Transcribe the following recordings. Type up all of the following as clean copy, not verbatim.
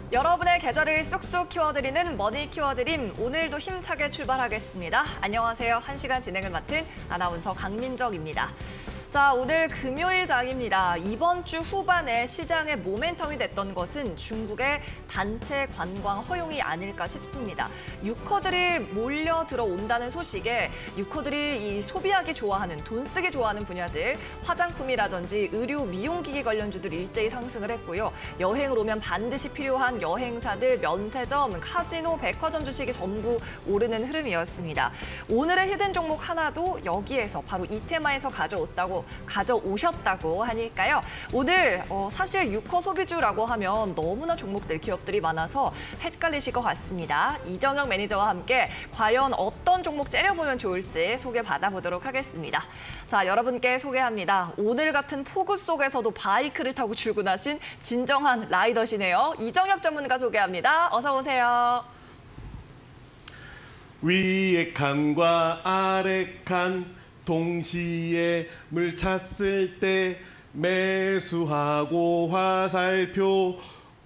여러분의 계좌를 쑥쑥 키워드리는 머니 키워드림, 오늘도 힘차게 출발하겠습니다. 안녕하세요. 1시간 진행을 맡은 아나운서 강민정입니다. 자, 오늘 금요일장입니다. 이번 주 후반에 시장의 모멘텀이 됐던 것은 중국의 단체 관광 허용이 아닐까 싶습니다. 유커들이 몰려 들어온다는 소식에 유커들이 이 소비하기 좋아하는, 돈 쓰기 좋아하는 분야들, 화장품이라든지 의류, 미용기기 관련주들 일제히 상승을 했고요. 여행을 오면 반드시 필요한 여행사들, 면세점, 카지노, 백화점 주식이 전부 오르는 흐름이었습니다. 오늘의 히든 종목 하나도 여기에서 바로 이테마에서 가져오셨다고 하니까요. 오늘 사실 유커 소비주라고 하면 너무나 종목들, 기업들이 많아서 헷갈리실 것 같습니다. 이정영 매니저와 함께 과연 어떤 종목 째려보면 좋을지 소개받아보도록 하겠습니다. 자, 여러분께 소개합니다. 오늘 같은 폭우 속에서도 바이크를 타고 출근하신 진정한 라이더시네요. 이정혁 전문가 소개합니다. 어서 오세요. 위에 칸과 아래 칸 동시에 물 찼을 때 매수하고 화살표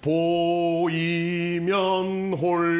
보이면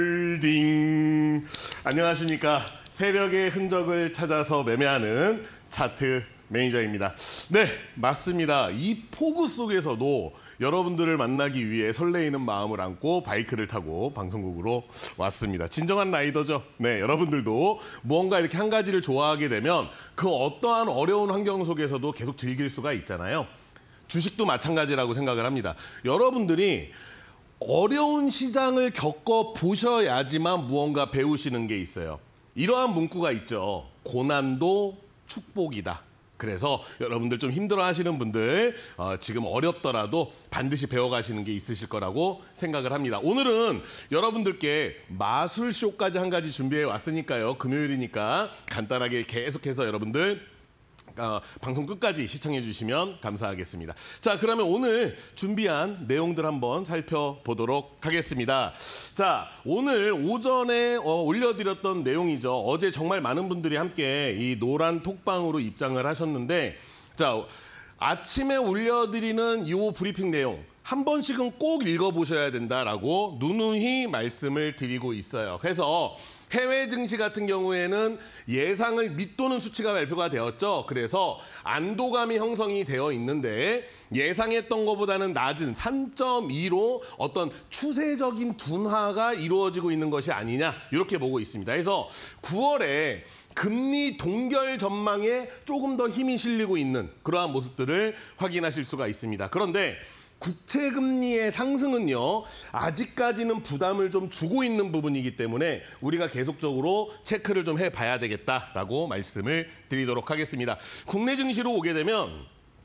홀딩. 안녕하십니까. 세력의 흔적을 찾아서 매매하는 차트 매니저입니다. 네, 맞습니다. 이 폭우 속에서도 여러분들을 만나기 위해 설레이는 마음을 안고 바이크를 타고 방송국으로 왔습니다. 진정한 라이더죠. 네, 여러분들도 무언가 이렇게 한 가지를 좋아하게 되면 그 어떠한 어려운 환경 속에서도 계속 즐길 수가 있잖아요. 주식도 마찬가지라고 생각을 합니다. 여러분들이 어려운 시장을 겪어보셔야지만 무언가 배우시는 게 있어요. 이러한 문구가 있죠. 고난도 축복이다. 그래서 여러분들 좀 힘들어하시는 분들 지금 어렵더라도 반드시 배워가시는 게 있으실 거라고 생각을 합니다. 오늘은 여러분들께 마술쇼까지 한 가지 준비해 왔으니까요. 금요일이니까 간단하게 계속해서 여러분들 방송 끝까지 시청해 주시면 감사하겠습니다. 자, 그러면 오늘 준비한 내용들 한번 살펴보도록 하겠습니다. 자, 오늘 오전에 올려드렸던 내용이죠. 어제 정말 많은 분들이 함께 이 노란 톡방으로 입장을 하셨는데, 자, 아침에 올려드리는 이 브리핑 내용 한 번씩은 꼭 읽어보셔야 된다라고 누누이 말씀을 드리고 있어요. 그래서 해외 증시 같은 경우에는 예상을 밑도는 수치가 발표가 되었죠. 그래서 안도감이 형성이 되어 있는데 예상했던 것보다는 낮은 3.2로 어떤 추세적인 둔화가 이루어지고 있는 것이 아니냐, 이렇게 보고 있습니다. 그래서 9월에 금리 동결 전망에 조금 더 힘이 실리고 있는 그러한 모습들을 확인하실 수가 있습니다. 그런데 국채금리의 상승은요, 아직까지는 부담을 좀 주고 있는 부분이기 때문에 우리가 계속적으로 체크를 좀 해봐야 되겠다라고 말씀을 드리도록 하겠습니다. 국내 증시로 오게 되면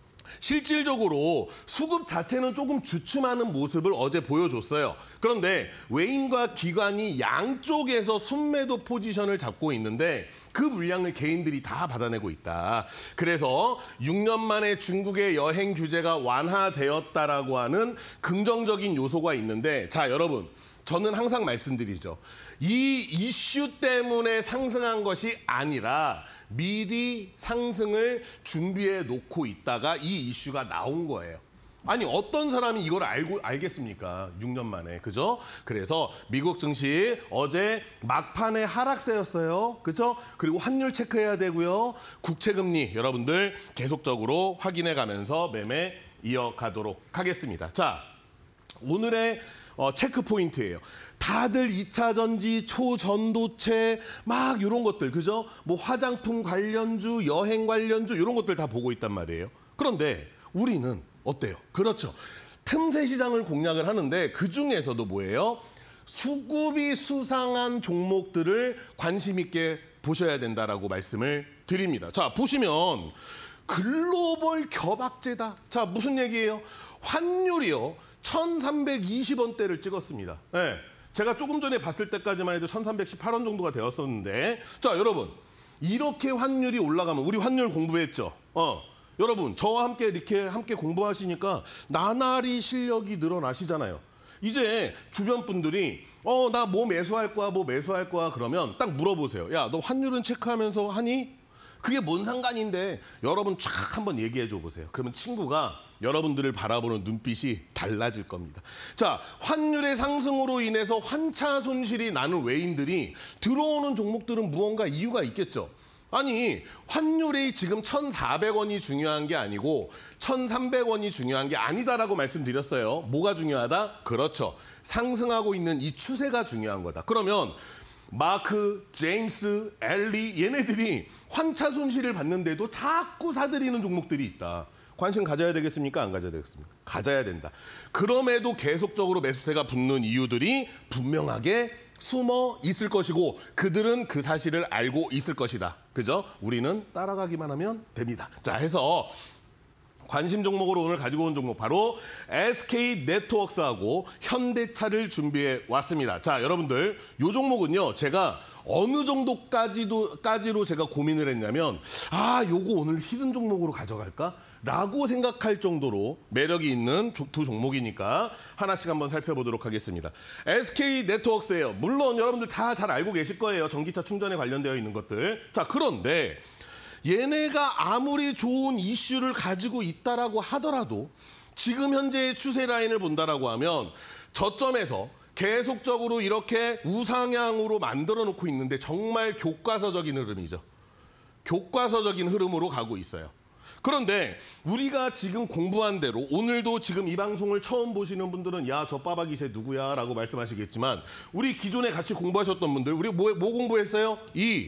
실질적으로 수급 자체는 조금 주춤하는 모습을 어제 보여줬어요. 그런데 외인과 기관이 양쪽에서 순매도 포지션을 잡고 있는데 그 물량을 개인들이 다 받아내고 있다. 그래서 6년 만에 중국의 여행 규제가 완화되었다라고 하는 긍정적인 요소가 있는데, 자, 여러분, 저는 항상 말씀드리죠. 이 이슈 때문에 상승한 것이 아니라 미리 상승을 준비해 놓고 있다가 이 이슈가 나온 거예요. 아니, 어떤 사람이 이걸 알겠습니까? 6년 만에, 그죠? 그래서 미국 증시 어제 막판에 하락세였어요. 그죠? 그리고 환율 체크해야 되고요. 국채금리 여러분들 계속적으로 확인해 가면서 매매 이어가도록 하겠습니다. 자, 오늘의 체크 포인트예요. 다들 2차 전지, 초전도체 막 이런 것들, 그죠? 뭐 화장품 관련주, 여행 관련주 이런 것들 다 보고 있단 말이에요. 그런데 우리는 어때요? 그렇죠. 틈새 시장을 공략을 하는데 그중에서도 뭐예요? 수급이 수상한 종목들을 관심 있게 보셔야 된다라고 말씀을 드립니다. 자, 보시면 글로벌 겨박제다. 자, 무슨 얘기예요? 환율이요. 1,320원대를 찍었습니다. 네. 제가 조금 전에 봤을 때까지만 해도 1,318원 정도가 되었었는데, 자, 여러분, 이렇게 환율이 올라가면 우리 환율 공부했죠? 여러분, 저와 함께 이렇게 공부하시니까 나날이 실력이 늘어나시잖아요. 이제 주변 분들이 나 뭐 매수할 거야, 뭐 매수할 거야 그러면 딱 물어보세요. 야, 너 환율은 체크하면서 하니? 그게 뭔 상관인데 여러분 쫙 한번 얘기해 줘 보세요. 그러면 친구가 여러분들을 바라보는 눈빛이 달라질 겁니다. 자, 환율의 상승으로 인해서 환차 손실이 나는 외인들이 들어오는 종목들은 무언가 이유가 있겠죠. 아니, 환율이 지금 1,400원이 중요한 게 아니고 1,300원이 중요한 게 아니다라고 말씀드렸어요. 뭐가 중요하다? 그렇죠. 상승하고 있는 이 추세가 중요한 거다. 그러면 마크, 제임스, 엘리 얘네들이 환차 손실을 받는데도 자꾸 사들이는 종목들이 있다. 관심 가져야 되겠습니까? 안 가져야 되겠습니까? 가져야 된다. 그럼에도 계속적으로 매수세가 붙는 이유들이 분명하게 숨어 있을 것이고 그들은 그 사실을 알고 있을 것이다. 그죠? 우리는 따라가기만 하면 됩니다. 자, 해서 관심 종목으로 오늘 가지고 온 종목 바로 SK네트워크스하고 현대차를 준비해 왔습니다. 자, 여러분들 이 종목은요. 제가 어느 정도까지로 제가 고민을 했냐면 요거 오늘 히든 종목으로 가져갈까? 라고 생각할 정도로 매력이 있는 두 종목이니까 하나씩 한번 살펴보도록 하겠습니다. SK네트워크스예요. 물론 여러분들 다 잘 알고 계실 거예요. 전기차 충전에 관련되어 있는 것들. 자, 그런데 얘네가 아무리 좋은 이슈를 가지고 있다라고 하더라도 지금 현재의 추세 라인을 본다라고 하면 저점에서 계속적으로 이렇게 우상향으로 만들어 놓고 있는데 정말 교과서적인 흐름이죠. 교과서적인 흐름으로 가고 있어요. 그런데 우리가 지금 공부한 대로 오늘도 지금 이 방송을 처음 보시는 분들은 야, 저 빠박이 쟤 누구야? 라고 말씀하시겠지만 우리 기존에 같이 공부하셨던 분들 우리 뭐 공부했어요?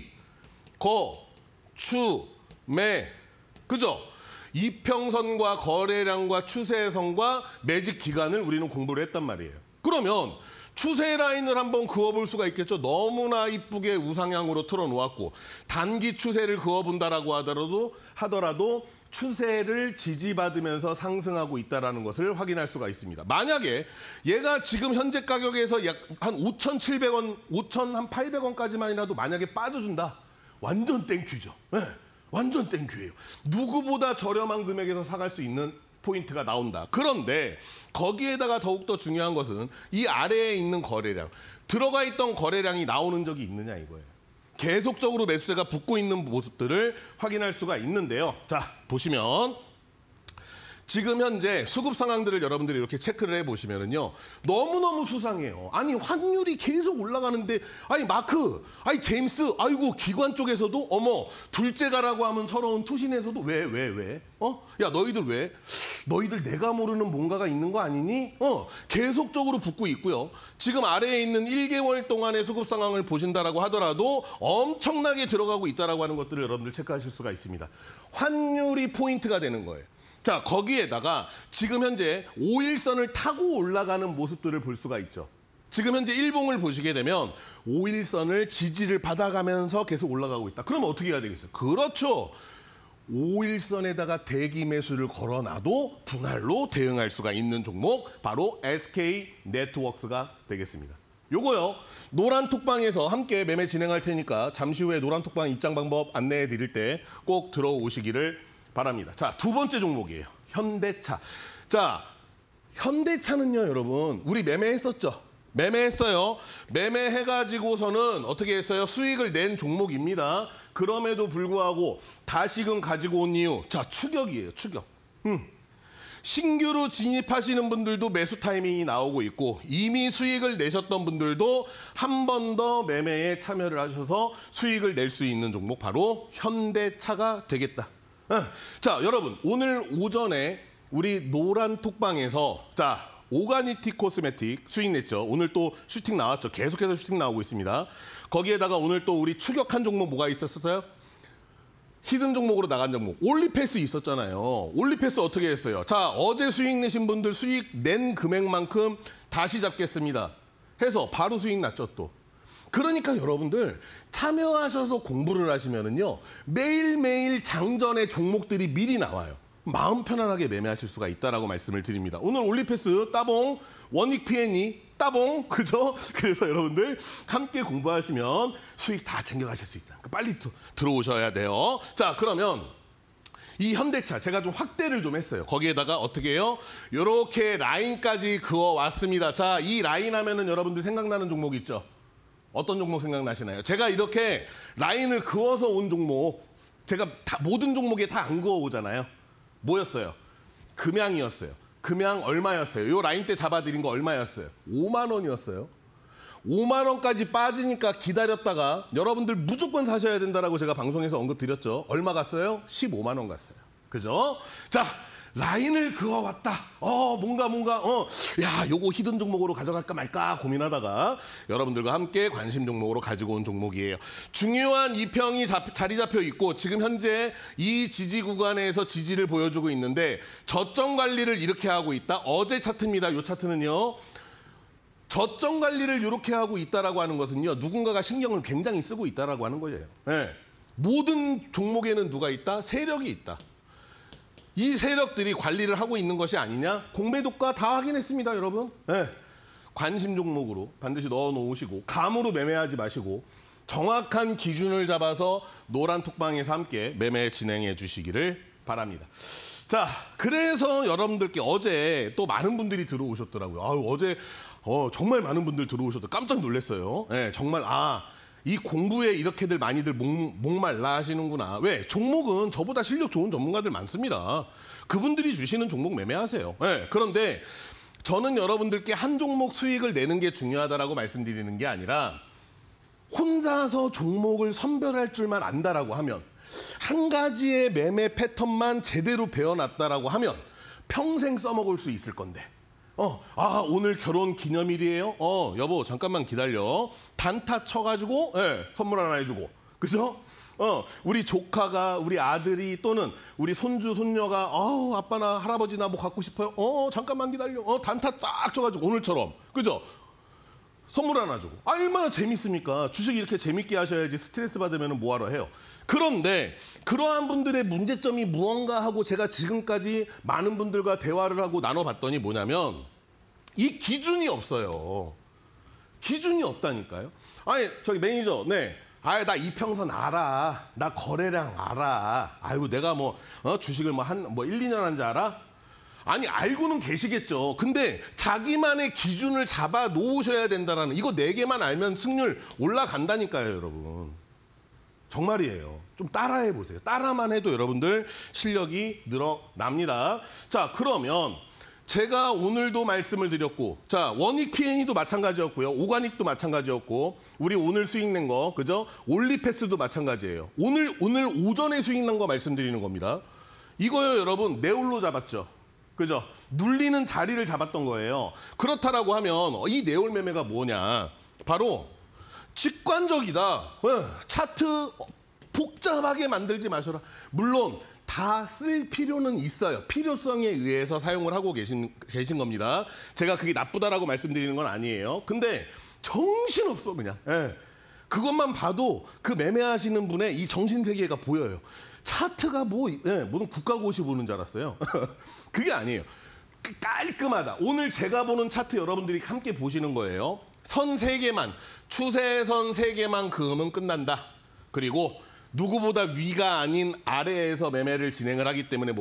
추, 매, 그죠? 이평선과 거래량과 추세선과 매직 기간을 우리는 공부를 했단 말이에요. 그러면 추세 라인을 한번 그어볼 수가 있겠죠. 너무나 이쁘게 우상향으로 틀어놓았고 단기 추세를 그어본다라고 하더라도 추세를 지지받으면서 상승하고 있다는 것을 확인할 수가 있습니다. 만약에 얘가 지금 현재 가격에서 약 한 5,700원, 5,800원까지만이라도 만약에 빠져준다. 완전 땡큐죠. 네, 완전 땡큐예요. 누구보다 저렴한 금액에서 사갈 수 있는 포인트가 나온다. 그런데 거기에다가 더욱더 중요한 것은 이 아래에 있는 거래량. 들어가 있던 거래량이 나오는 적이 있느냐 이거예요. 계속적으로 매수세가 붙고 있는 모습들을 확인할 수가 있는데요. 자, 보시면 지금 현재 수급 상황들을 여러분들이 이렇게 체크를 해보시면은요. 너무너무 수상해요. 아니, 환율이 계속 올라가는데, 아니, 마크, 아니, 제임스, 아이고, 기관 쪽에서도, 어머, 둘째가라고 하면 서러운 투신에서도 왜? 야, 너희들 왜? 너희들 내가 모르는 뭔가가 있는 거 아니니? 계속적으로 붙고 있고요. 지금 아래에 있는 1개월 동안의 수급 상황을 보신다라고 하더라도 엄청나게 들어가고 있다라고 하는 것들을 여러분들 체크하실 수가 있습니다. 환율이 포인트가 되는 거예요. 자, 거기에다가 지금 현재 5일선을 타고 올라가는 모습들을 볼 수가 있죠. 지금 현재 일봉을 보시게 되면 5일선을 지지를 받아가면서 계속 올라가고 있다. 그러면 어떻게 해야 되겠어요? 그렇죠. 5일선에다가 대기 매수를 걸어놔도 분할로 대응할 수가 있는 종목 바로 SK네트워크스가 되겠습니다. 요거요. 노란 톡방에서 함께 매매 진행할 테니까 잠시 후에 노란 톡방 입장 방법 안내해 드릴 때 꼭 들어오시기를 바랍니다. 자, 두 번째 종목이에요. 현대차. 자, 현대차는요, 여러분, 우리 매매했었죠? 매매했어요. 매매해가지고서는 어떻게 했어요? 수익을 낸 종목입니다. 그럼에도 불구하고 다시금 가지고 온 이유. 자, 추격이에요, 추격. 신규로 진입하시는 분들도 매수 타이밍이 나오고 있고 이미 수익을 내셨던 분들도 한 번 더 매매에 참여를 하셔서 수익을 낼 수 있는 종목 바로 현대차가 되겠다. 자, 여러분, 오늘 오전에 우리 노란 톡방에서 자, 오가니티 코스메틱 수익 냈죠. 오늘 또 슈팅 나왔죠. 계속해서 슈팅 나오고 있습니다. 거기에다가 오늘 또 우리 추격한 종목 뭐가 있었어요? 히든 종목으로 나간 종목. 올리패스 있었잖아요. 올리패스 어떻게 했어요? 자, 어제 수익 내신 분들 수익 낸 금액만큼 다시 잡겠습니다. 해서 바로 수익 났죠, 또. 그러니까 여러분들 참여하셔서 공부를 하시면은요. 매일매일 장전의 종목들이 미리 나와요. 마음 편안하게 매매하실 수가 있다라고 말씀을 드립니다. 오늘 올리패스 따봉, 원익 P&E 따봉, 그죠? 그래서 여러분들 함께 공부하시면 수익 다 챙겨가실 수 있다. 빨리 들어오셔야 돼요. 자, 그러면 이 현대차 제가 좀 확대를 좀 했어요. 거기에다가 어떻게 해요? 이렇게 라인까지 그어왔습니다. 자, 이 라인 하면은 여러분들 생각나는 종목 있죠? 어떤 종목 생각나시나요? 제가 이렇게 라인을 그어서 온 종목 제가 모든 종목에 다 안 그어오잖아요. 뭐였어요? 금양이었어요. 금양 얼마였어요? 요 라인 때 잡아드린 거 얼마였어요? 5만 원이었어요. 5만 원까지 빠지니까 기다렸다가 여러분들 무조건 사셔야 된다라고 제가 방송에서 언급드렸죠. 얼마 갔어요? 15만 원 갔어요. 그죠? 자, 라인을 그어왔다. 야, 요거 히든 종목으로 가져갈까 말까 고민하다가 여러분들과 함께 관심 종목으로 가지고 온 종목이에요. 중요한 이평이 자리 잡혀 있고 지금 현재 이 지지 구간에서 지지를 보여주고 있는데 저점 관리를 이렇게 하고 있다. 어제 차트입니다. 요 차트는요. 저점 관리를 이렇게 하고 있다라고 하는 것은요. 누군가가 신경을 굉장히 쓰고 있다라고 하는 거예요. 네. 모든 종목에는 누가 있다? 세력이 있다. 이 세력들이 관리를 하고 있는 것이 아니냐? 공매도가 다 확인했습니다, 여러분. 네. 관심 종목으로 반드시 넣어놓으시고 감으로 매매하지 마시고 정확한 기준을 잡아서 노란 톡방에서 함께 매매 진행해 주시기를 바랍니다. 자, 그래서 여러분들께 어제 또 많은 분들이 들어오셨더라고요. 어제 정말 많은 분들 들어오셔서 깜짝 놀랐어요. 네, 정말 이 공부에 이렇게들 많이들 목말라 하시는구나. 왜? 종목은 저보다 실력 좋은 전문가들 많습니다. 그분들이 주시는 종목 매매하세요. 네, 그런데 저는 여러분들께 한 종목 수익을 내는 게 중요하다라고 말씀드리는 게 아니라 혼자서 종목을 선별할 줄만 안다라고 하면 한 가지의 매매 패턴만 제대로 배워놨다라고 하면 평생 써먹을 수 있을 건데 오늘 결혼 기념일이에요? 여보 잠깐만 기다려. 단타 쳐가지고 선물 하나 해주고. 그죠? 우리 조카가 우리 아들이 또는 우리 손주 손녀가 아빠 나 할아버지 나 뭐 갖고 싶어요? 잠깐만 기다려. 단타 딱 쳐가지고 오늘처럼. 그죠? 선물 하나 주고. 얼마나 재밌습니까? 주식 이렇게 재밌게 하셔야지 스트레스 받으면 뭐하러 해요. 그런데 그러한 분들의 문제점이 무언가 하고 제가 지금까지 많은 분들과 대화를 하고 나눠봤더니 뭐냐면 이 기준이 없어요. 기준이 없다니까요. 아니 저기 매니저 나 이평선 알아. 나 거래량 알아. 아이고 내가 주식을 1, 2년 한지 알아? 아니 알고는 계시겠죠. 근데 자기만의 기준을 잡아 놓으셔야 된다라는 이거 4개만 알면 승률 올라간다니까요, 여러분. 정말이에요. 좀 따라해 보세요. 따라만 해도 여러분들 실력이 늘어납니다. 자, 그러면 제가 오늘도 말씀을 드렸고, 자, 원익 P&E도 마찬가지였고요. 오가닉도 마찬가지였고, 우리 오늘 수익 낸 거, 그죠? 올리패스도 마찬가지예요. 오늘 오전에 수익 난 거 말씀드리는 겁니다. 이거요, 여러분, 네올로 잡았죠. 그죠? 눌리는 자리를 잡았던 거예요. 그렇다라고 하면 이 네올 매매가 뭐냐? 바로 직관적이다. 차트 복잡하게 만들지 마셔라. 물론 다 쓸 필요는 있어요. 필요성에 의해서 사용을 하고 계신 겁니다. 제가 그게 나쁘다라고 말씀드리는 건 아니에요. 근데 정신없어 그냥. 그것만 봐도 그 매매하시는 분의 이 정신세계가 보여요. 차트가 무슨 국가고시 보는 줄 알았어요. 그게 아니에요. 깔끔하다. 오늘 제가 보는 차트 여러분들이 함께 보시는 거예요. 선 3개만, 추세선 3개만 그으면 끝난다. 그리고 누구보다 위가 아닌 아래에서 매매를 진행을 하기 때문에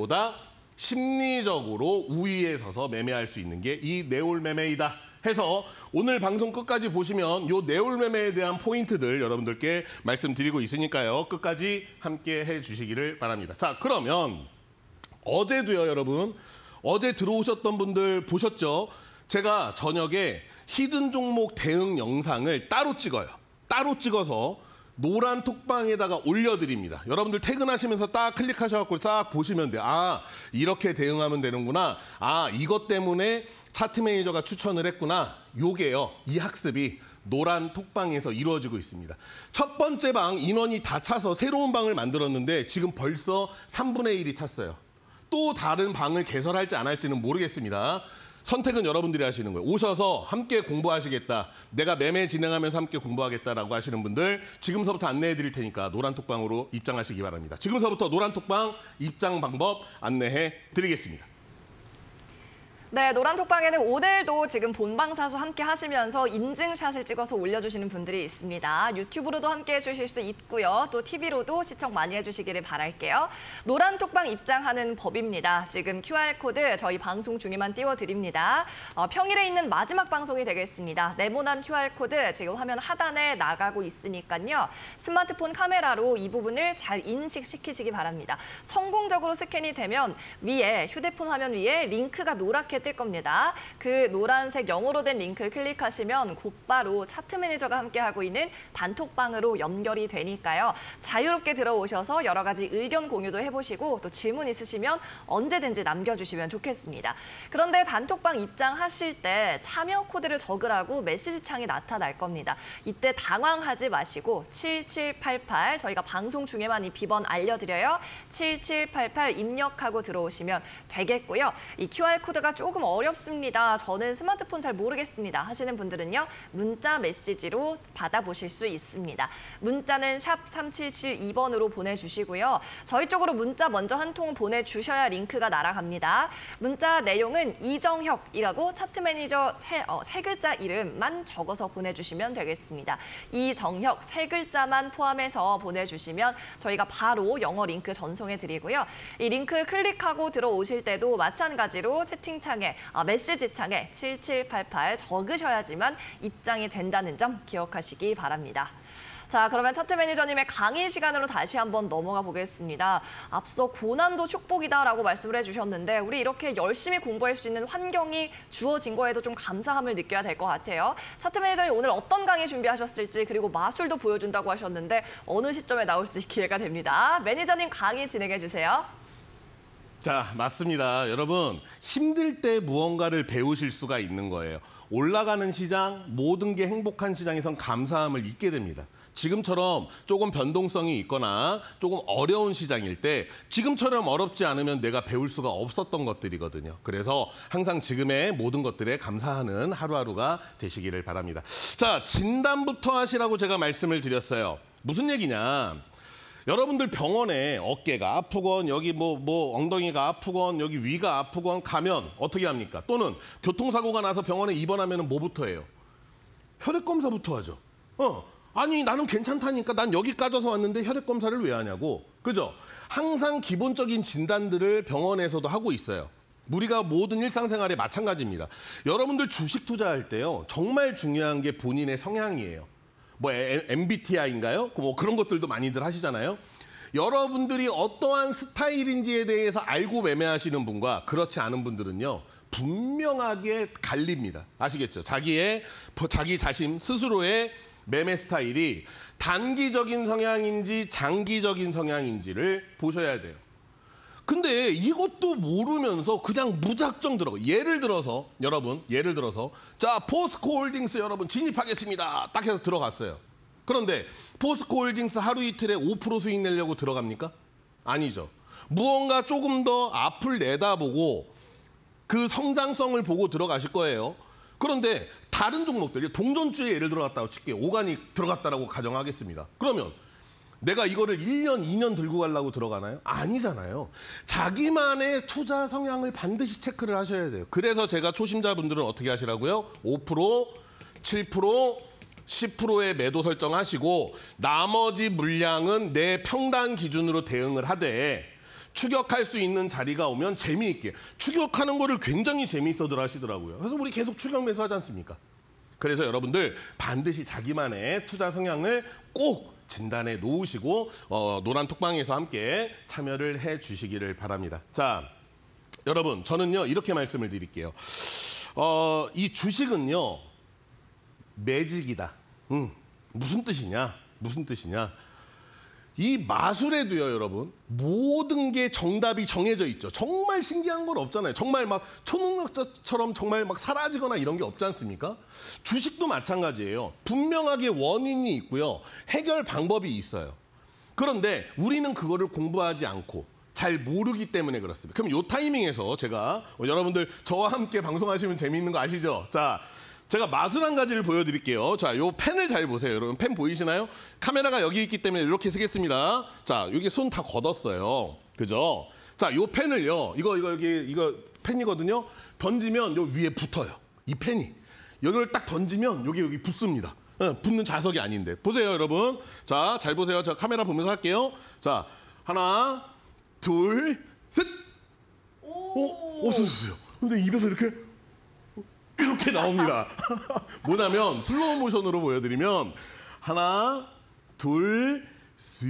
심리적으로 우위에 서서 매매할 수 있는 게 이 네올 매매이다. 해서 오늘 방송 끝까지 보시면 요 네올 매매에 대한 포인트들 여러분들께 말씀드리고 있으니까요. 끝까지 함께 해주시기를 바랍니다. 자, 그러면 어제도요, 여러분. 어제 들어오셨던 분들 보셨죠? 제가 저녁에 히든 종목 대응 영상을 따로 찍어요. 따로 찍어서 노란 톡방에다가 올려드립니다. 여러분들 퇴근하시면서 딱 클릭하셔서 딱 보시면 돼요. 이렇게 대응하면 되는구나. 이것 때문에 차트 매니저가 추천을 했구나. 요게요. 이 학습이 노란 톡방에서 이루어지고 있습니다. 첫 번째 방 인원이 다 차서 새로운 방을 만들었는데 지금 벌써 3분의 1이 찼어요. 또 다른 방을 개설할지 안 할지는 모르겠습니다. 선택은 여러분들이 하시는 거예요. 오셔서 함께 공부하시겠다. 내가 매매 진행하면서 함께 공부하겠다라고 하시는 분들 지금서부터 안내해 드릴 테니까 노란 톡방으로 입장하시기 바랍니다. 지금서부터 노란 톡방 입장 방법 안내해 드리겠습니다. 네, 노란톡방에는 오늘도 지금 본방사수 함께 하시면서 인증샷을 찍어서 올려주시는 분들이 있습니다. 유튜브로도 함께 해주실 수 있고요. 또 TV로도 시청 많이 해주시기를 바랄게요. 노란톡방 입장하는 법입니다. 지금 QR코드 저희 방송 중에만 띄워드립니다. 평일에 있는 마지막 방송이 되겠습니다. 네모난 QR코드 지금 화면 하단에 나가고 있으니까요. 스마트폰 카메라로 이 부분을 잘 인식시키시기 바랍니다. 성공적으로 스캔이 되면 위에 휴대폰 화면 위에 링크가 노랗게 뜰 겁니다. 그 노란색 영어로 된 링크 클릭하시면 곧바로 차트 매니저가 함께하고 있는 단톡방으로 연결이 되니까요. 자유롭게 들어오셔서 여러 가지 의견 공유도 해보시고 또 질문 있으시면 언제든지 남겨주시면 좋겠습니다. 그런데 단톡방 입장하실 때 참여 코드를 적으라고 메시지 창이 나타날 겁니다. 이때 당황하지 마시고 7788 저희가 방송 중에만 이 비번 알려드려요. 7788 입력하고 들어오시면 되겠고요. 이 QR코드가 조금 어렵습니다. 저는 스마트폰 잘 모르겠습니다 하시는 분들은요. 문자 메시지로 받아보실 수 있습니다. 문자는 샵 3772번으로 보내주시고요. 저희 쪽으로 문자 먼저 한 통 보내주셔야 링크가 날아갑니다. 문자 내용은 이정혁이라고 차트 매니저 세 글자 이름만 적어서 보내주시면 되겠습니다. 이정혁 세 글자만 포함해서 보내주시면 저희가 바로 영어 링크 전송해드리고요. 이 링크 클릭하고 들어오실 때도 마찬가지로 채팅창에 메시지 창에 7788 적으셔야지만 입장이 된다는 점 기억하시기 바랍니다. 자, 그러면 차트 매니저님의 강의 시간으로 다시 한번 넘어가 보겠습니다. 앞서 고난도 축복이다라고 말씀을 해주셨는데 우리 이렇게 열심히 공부할 수 있는 환경이 주어진 거에도 좀 감사함을 느껴야 될 것 같아요. 차트 매니저님 오늘 어떤 강의 준비하셨을지 그리고 마술도 보여준다고 하셨는데 어느 시점에 나올지 기회가 됩니다. 매니저님 강의 진행해 주세요. 자, 맞습니다. 여러분, 힘들 때 무언가를 배우실 수가 있는 거예요. 올라가는 시장, 모든 게 행복한 시장에선 감사함을 잊게 됩니다. 지금처럼 조금 변동성이 있거나 조금 어려운 시장일 때 지금처럼 어렵지 않으면 내가 배울 수가 없었던 것들이거든요. 그래서 항상 지금의 모든 것들에 감사하는 하루하루가 되시기를 바랍니다. 자, 진단부터 하시라고 제가 말씀을 드렸어요. 무슨 얘기냐? 여러분들 병원에 어깨가 아프건 여기 뭐 엉덩이가 아프건 여기 위가 아프건 가면 어떻게 합니까? 또는 교통사고가 나서 병원에 입원하면 뭐부터 해요? 혈액검사부터 하죠. 아니 나는 괜찮다니까 난 여기 까져서 왔는데 혈액검사를 왜 하냐고. 그죠? 항상 기본적인 진단들을 병원에서도 하고 있어요. 우리가 모든 일상생활에 마찬가지입니다. 여러분들 주식 투자할 때요. 정말 중요한 게 본인의 성향이에요. 뭐 MBTI인가요? 뭐 그런 것들도 많이들 하시잖아요. 여러분들이 어떠한 스타일인지에 대해서 알고 매매하시는 분과 그렇지 않은 분들은요. 분명하게 갈립니다. 아시겠죠? 자기 자신 스스로의 매매 스타일이 단기적인 성향인지 장기적인 성향인지를 보셔야 돼요. 근데 이것도 모르면서 그냥 무작정 들어가. 예를 들어서 자, 포스코홀딩스 여러분 진입하겠습니다. 딱 해서 들어갔어요. 그런데 포스코홀딩스 하루 이틀에 5% 수익 내려고 들어갑니까? 아니죠. 무언가 조금 더 앞을 내다보고 그 성장성을 보고 들어가실 거예요. 그런데 다른 종목들, 동전주에 예를 들어갔다고 칠게요. 오가닉 들어갔다라고 가정하겠습니다. 그러면 내가 이거를 1년, 2년 들고 가려고 들어가나요? 아니잖아요. 자기만의 투자 성향을 반드시 체크를 하셔야 돼요. 그래서 제가 초심자분들은 어떻게 하시라고요? 5%, 7%, 10%의 매도 설정하시고 나머지 물량은 내 평단 기준으로 대응을 하되 추격할 수 있는 자리가 오면 재미있게. 추격하는 거를 굉장히 재미있어들 하시더라고요. 그래서 우리 계속 추격 매수하지 않습니까? 그래서 여러분들 반드시 자기만의 투자 성향을 꼭 진단해 놓으시고 노란톡방에서 함께 참여를 해 주시기를 바랍니다. 자, 여러분 저는요 이렇게 말씀을 드릴게요. 이 주식은요 매직이다. 무슨 뜻이냐? 이 마술에도요, 여러분, 모든 게 정답이 정해져 있죠. 정말 신기한 건 없잖아요. 정말 막 초능력자처럼 정말 막 사라지거나 이런 게 없지 않습니까? 주식도 마찬가지예요. 분명하게 원인이 있고요. 해결 방법이 있어요. 그런데 우리는 그거를 공부하지 않고 잘 모르기 때문에 그렇습니다. 그럼 이 타이밍에서 제가 여러분들 저와 함께 방송하시면 재미있는 거 아시죠? 자, 제가 마술 한 가지를 보여드릴게요. 자, 요 펜을 잘 보세요. 여러분 펜 보이시나요? 카메라가 여기 있기 때문에 이렇게 쓰겠습니다. 자, 여기 손 다 걷었어요. 그죠? 자, 요 펜을요. 이거 펜이거든요. 던지면 요 위에 붙어요. 이 펜이. 여기를 딱 던지면 여기 붙습니다. 붙는 자석이 아닌데. 보세요, 여러분. 자, 잘 보세요. 저 카메라 보면서 할게요. 자, 하나, 둘, 셋. 없어졌어요. 근데 입에서 이렇게 나옵니다. 뭐냐면 슬로우 모션으로 보여드리면 하나, 둘, 셋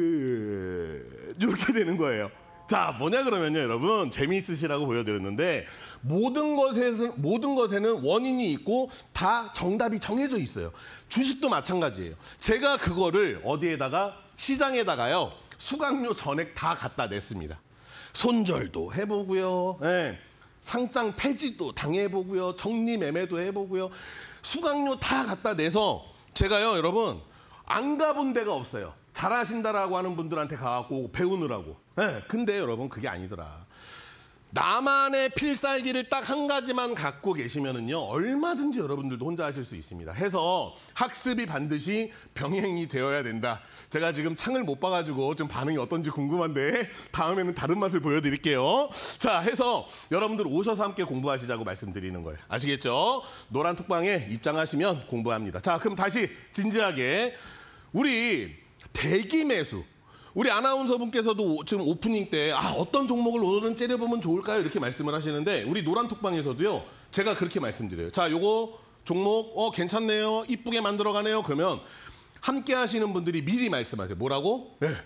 이렇게 되는 거예요. 자, 뭐냐 그러면요, 여러분 재미있으시라고 보여드렸는데 모든 것에는 원인이 있고 다 정답이 정해져 있어요. 주식도 마찬가지예요. 제가 그거를 어디에다가 시장에다가요 수강료 전액 다 갖다 냈습니다. 손절도 해보고요, 예, 상장 폐지도 당해보고요, 정리 매매도 해보고요, 수강료 다 갖다 내서 제가요, 여러분 안 가본 데가 없어요. 잘하신다라고 하는 분들한테 가갖고 배우느라고. 네, 근데 여러분 그게 아니더라. 나만의 필살기를 딱 한 가지만 갖고 계시면은요 얼마든지 여러분들도 혼자 하실 수 있습니다. 해서 학습이 반드시 병행이 되어야 된다. 제가 지금 창을 못 봐가지고 좀 반응이 어떤지 궁금한데 다음에는 다른 맛을 보여드릴게요. 자, 해서 여러분들 오셔서 함께 공부하시자고 말씀드리는 거예요. 아시겠죠? 노란 톡방에 입장하시면 공부합니다. 자, 그럼 다시 진지하게 우리 대기 매수. 우리 아나운서분께서도 지금 오프닝 때 어떤 종목을 오늘은 째려보면 좋을까요? 이렇게 말씀을 하시는데 우리 노란 톡방에서도요. 제가 그렇게 말씀드려요. 자, 요거 종목 괜찮네요. 이쁘게 만들어가네요. 그러면 함께 하시는 분들이 미리 말씀하세요. 뭐라고? 네.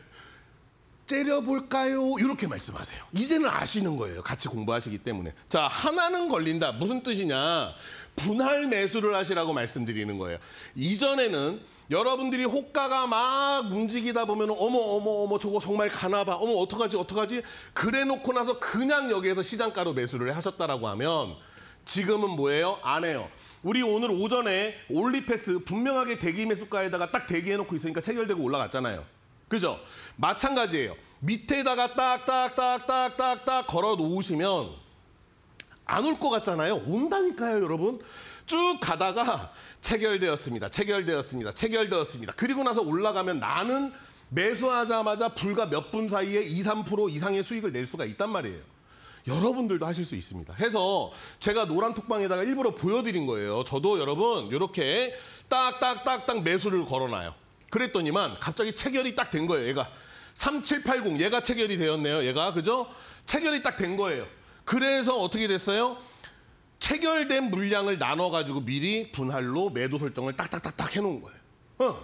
째려볼까요? 이렇게 말씀하세요. 이제는 아시는 거예요. 같이 공부하시기 때문에. 자, 하나는 걸린다. 무슨 뜻이냐? 분할 매수를 하시라고 말씀드리는 거예요. 이전에는 여러분들이 호가가 막 움직이다 보면 어머 저거 정말 가나봐. 어머 어떡하지? 그래 놓고 나서 그냥 여기에서 시장가로 매수를 하셨다라고 하면 지금은 뭐예요? 안 해요. 우리 오늘 오전에 올리패스 분명하게 대기 매수가에다가 딱 대기해놓고 있으니까 체결되고 올라갔잖아요. 그죠? 마찬가지예요. 밑에다가 딱딱딱딱딱딱 걸어 놓으시면 안 올 것 같잖아요. 온다니까요, 여러분. 쭉 가다가 체결되었습니다. 그리고 나서 올라가면 나는 매수하자마자 불과 몇 분 사이에 2, 3% 이상의 수익을 낼 수가 있단 말이에요. 여러분들도 하실 수 있습니다. 해서 제가 노란 톡방에다가 일부러 보여드린 거예요. 저도 여러분 이렇게 딱딱딱딱 매수를 걸어놔요. 그랬더니만 갑자기 체결이 딱 된 거예요. 얘가 3780 얘가 체결이 되었네요. 얘가 그죠? 체결이 딱 된 거예요. 그래서 어떻게 됐어요? 체결된 물량을 나눠가지고 미리 분할로 매도 설정을 딱딱딱딱 해놓은 거예요.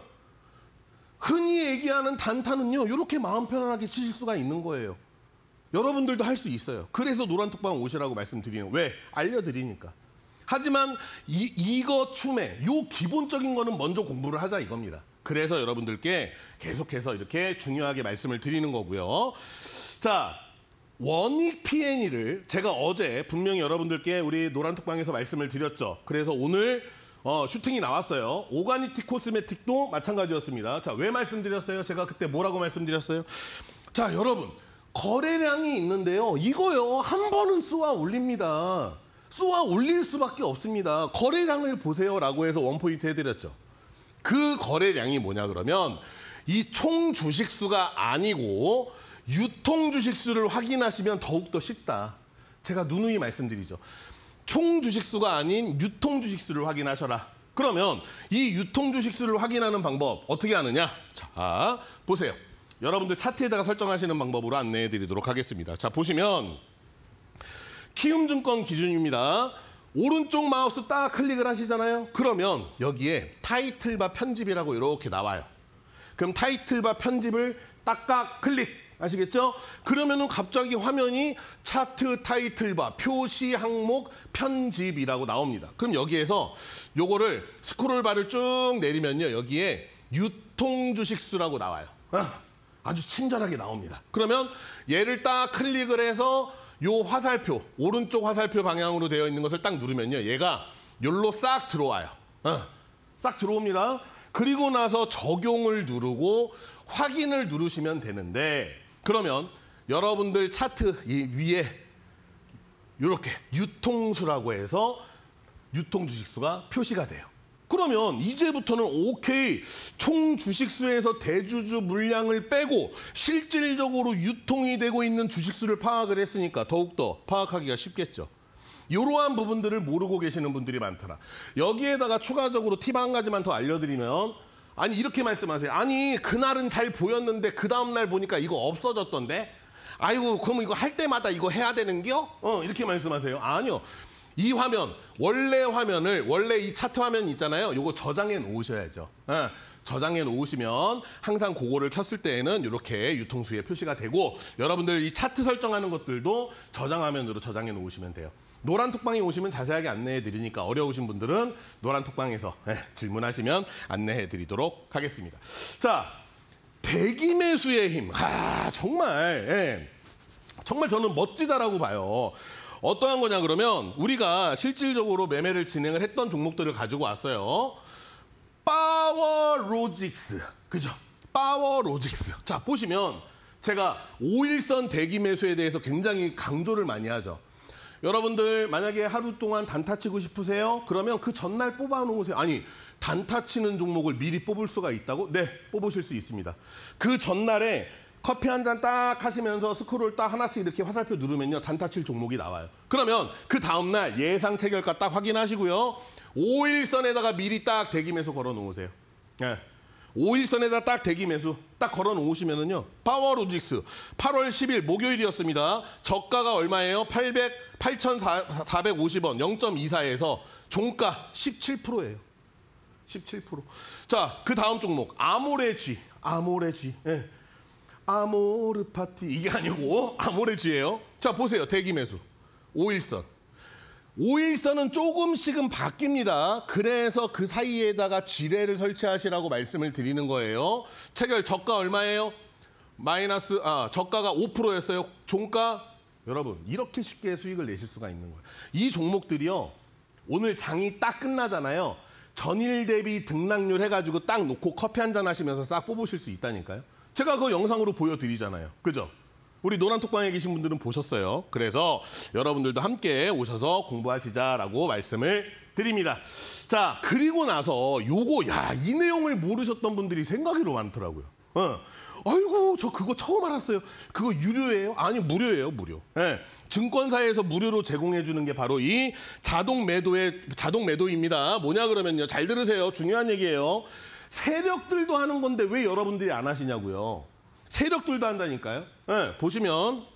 흔히 얘기하는 단타는요. 이렇게 마음 편안하게 치실 수가 있는 거예요. 여러분들도 할 수 있어요. 그래서 노란톡방 오시라고 말씀드리는 거예요. 왜? 알려드리니까. 하지만 이거 춤에 요 기본적인 거는 먼저 공부를 하자 이겁니다. 그래서 여러분들께 계속해서 이렇게 중요하게 말씀을 드리는 거고요. 자, 원익 P&E를 제가 어제 분명히 여러분들께 우리 노란톡방에서 말씀을 드렸죠. 그래서 오늘 슈팅이 나왔어요. 오가니티 코스메틱도 마찬가지였습니다. 자, 왜 말씀드렸어요? 제가 그때 뭐라고 말씀드렸어요? 자, 여러분 거래량이 있는데요. 이거요 한 번은 쏘아 올립니다. 쏘아 올릴 수밖에 없습니다. 거래량을 보세요라고 해서 원포인트 해드렸죠. 그 거래량이 뭐냐 그러면 이 총 주식수가 아니고 유통 주식수를 확인하시면 더욱더 쉽다. 제가 누누이 말씀드리죠. 총 주식수가 아닌 유통 주식수를 확인하셔라. 그러면 이 유통 주식수를 확인하는 방법 어떻게 하느냐? 자, 보세요. 여러분들 차트에다가 설정하시는 방법으로 안내해 드리도록 하겠습니다. 자, 보시면 키움증권 기준입니다. 오른쪽 마우스 딱 클릭을 하시잖아요. 그러면 여기에 타이틀바 편집이라고 이렇게 나와요. 그럼 타이틀바 편집을 딱딱 클릭. 아시겠죠? 그러면은 갑자기 화면이 차트 타이틀바 표시 항목 편집이라고 나옵니다. 그럼 여기에서 요거를 스크롤바를 쭉 내리면요. 여기에 유통 주식수라고 나와요. 아주 친절하게 나옵니다. 그러면 얘를 딱 클릭을 해서 요 화살표, 오른쪽 화살표 방향으로 되어 있는 것을 딱 누르면요. 얘가 요로 싹 들어와요. 싹 들어옵니다. 그리고 나서 적용을 누르고 확인을 누르시면 되는데 그러면 여러분들 차트 이 위에 이렇게 유통수라고 해서 유통 주식수가 표시가 돼요. 그러면 이제부터는 오케이, 총 주식수에서 대주주 물량을 빼고 실질적으로 유통이 되고 있는 주식수를 파악을 했으니까 더욱더 파악하기가 쉽겠죠. 이러한 부분들을 모르고 계시는 분들이 많더라. 여기에다가 추가적으로 팁 한 가지만 더 알려드리면, 아니 이렇게 말씀하세요. 아니 그날은 잘 보였는데 그 다음날 보니까 이거 없어졌던데? 아이고 그럼 이거 할 때마다 이거 해야 되는겨? 이렇게 말씀하세요. 아니요. 이 화면, 원래 이 차트 화면 있잖아요. 요거 저장해 놓으셔야죠. 저장해 놓으시면 항상 그거를 켰을 때에는 이렇게 유통수에 표시가 되고, 여러분들 이 차트 설정하는 것들도 저장 화면으로 저장해 놓으시면 돼요. 노란 톡방에 오시면 자세하게 안내해 드리니까 어려우신 분들은 노란 톡방에서 질문하시면 안내해 드리도록 하겠습니다. 자, 대기 매수의 힘. 정말 저는 멋지다라고 봐요. 어떠한 거냐 그러면 우리가 실질적으로 매매를 진행을 했던 종목들을 가지고 왔어요. 파워로직스. 그죠? 파워로직스. 자, 보시면 제가 5일선 대기 매수에 대해서 굉장히 강조를 많이 하죠. 여러분들 만약에 하루 동안 단타 치고 싶으세요? 그러면 그 전날 뽑아 놓으세요. 아니, 단타 치는 종목을 미리 뽑을 수가 있다고? 네, 뽑으실 수 있습니다. 그 전날에 커피 한 잔 딱 하시면서 스크롤 딱 하나씩 이렇게 화살표 누르면요, 단타 칠 종목이 나와요. 그러면 그 다음날 예상 체결가 딱 확인하시고요. 5일선에다가 미리 딱 대기 매수 걸어 놓으세요. 5일선에다 딱 대기 매수 딱 걸어 놓으시면은요, 파워로직스 8월 10일 목요일이었습니다. 저가가 얼마예요? 8,450원 0.24에서 종가 17%예요. 17%. 자, 그 다음 종목 아모레쥐. 아모르 파티 이게 아니고 아모레쥐예요. 자, 보세요. 대기 매수 5일선. 5일선은 조금씩은 바뀝니다. 그래서 그 사이에다가 지뢰를 설치하시라고 말씀을 드리는 거예요. 체결 저가 얼마예요? 저가가 5%였어요. 종가 여러분 이렇게 쉽게 수익을 내실 수가 있는 거예요. 이 종목들이요, 오늘 장이 딱 끝나잖아요. 전일 대비 등락률 해가지고 딱 놓고 커피 한잔 하시면서 싹 뽑으실 수 있다니까요. 제가 그거 영상으로 보여드리잖아요. 그죠? 우리 노란 톡방에 계신 분들은 보셨어요. 그래서 여러분들도 함께 오셔서 공부하시자라고 말씀을 드립니다. 자, 그리고 나서 이 내용을 모르셨던 분들이 생각으로 많더라고요. 아이고, 저 그거 처음 알았어요. 그거 유료예요? 아니, 무료예요, 무료. 증권사에서 무료로 제공해 주는 게 바로 이 자동 매도입니다. 뭐냐 그러면요, 잘 들으세요. 중요한 얘기예요. 세력들도 하는 건데 왜 여러분들이 안 하시냐고요. 세력들도 한다니까요. 보시면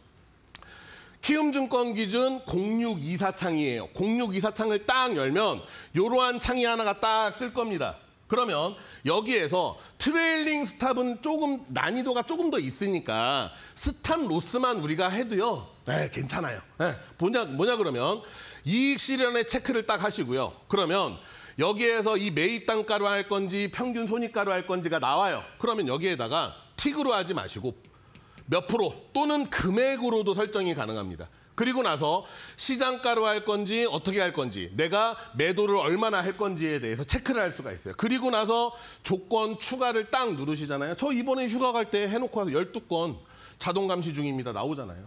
키움증권 기준 0624창이에요. 0624창을 딱 열면 이러한 창이 하나가 딱 뜰 겁니다. 그러면 여기에서 트레일링 스탑은 조금 난이도가 조금 더 있으니까 스탑 로스만 우리가 해도요, 괜찮아요. 뭐냐 그러면 이익 실현의 체크를 딱 하시고요. 그러면 여기에서 이 매입 단가로 할 건지 평균 손익가로 할 건지가 나와요. 그러면 여기에다가 틱으로 하지 마시고 몇 프로 또는 금액으로도 설정이 가능합니다. 그리고 나서 시장가로 할 건지 어떻게 할 건지, 내가 매도를 얼마나 할 건지에 대해서 체크를 할 수가 있어요. 그리고 나서 조건 추가를 딱 누르시잖아요. 저 이번에 휴가 갈 때 해놓고 와서 12건 자동 감시 중입니다. 나오잖아요.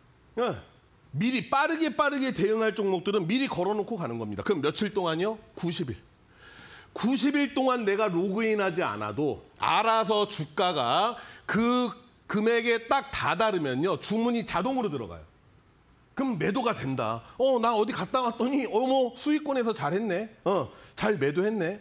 미리 빠르게 대응할 종목들은 미리 걸어놓고 가는 겁니다. 그럼 며칠 동안요? 90일. 90일 동안 내가 로그인하지 않아도 알아서 주가가 그 금액에 딱 다다르면요, 주문이 자동으로 들어가요. 그럼 매도가 된다. 나 어디 갔다 왔더니 수익권에서 잘했네. 잘 매도했네.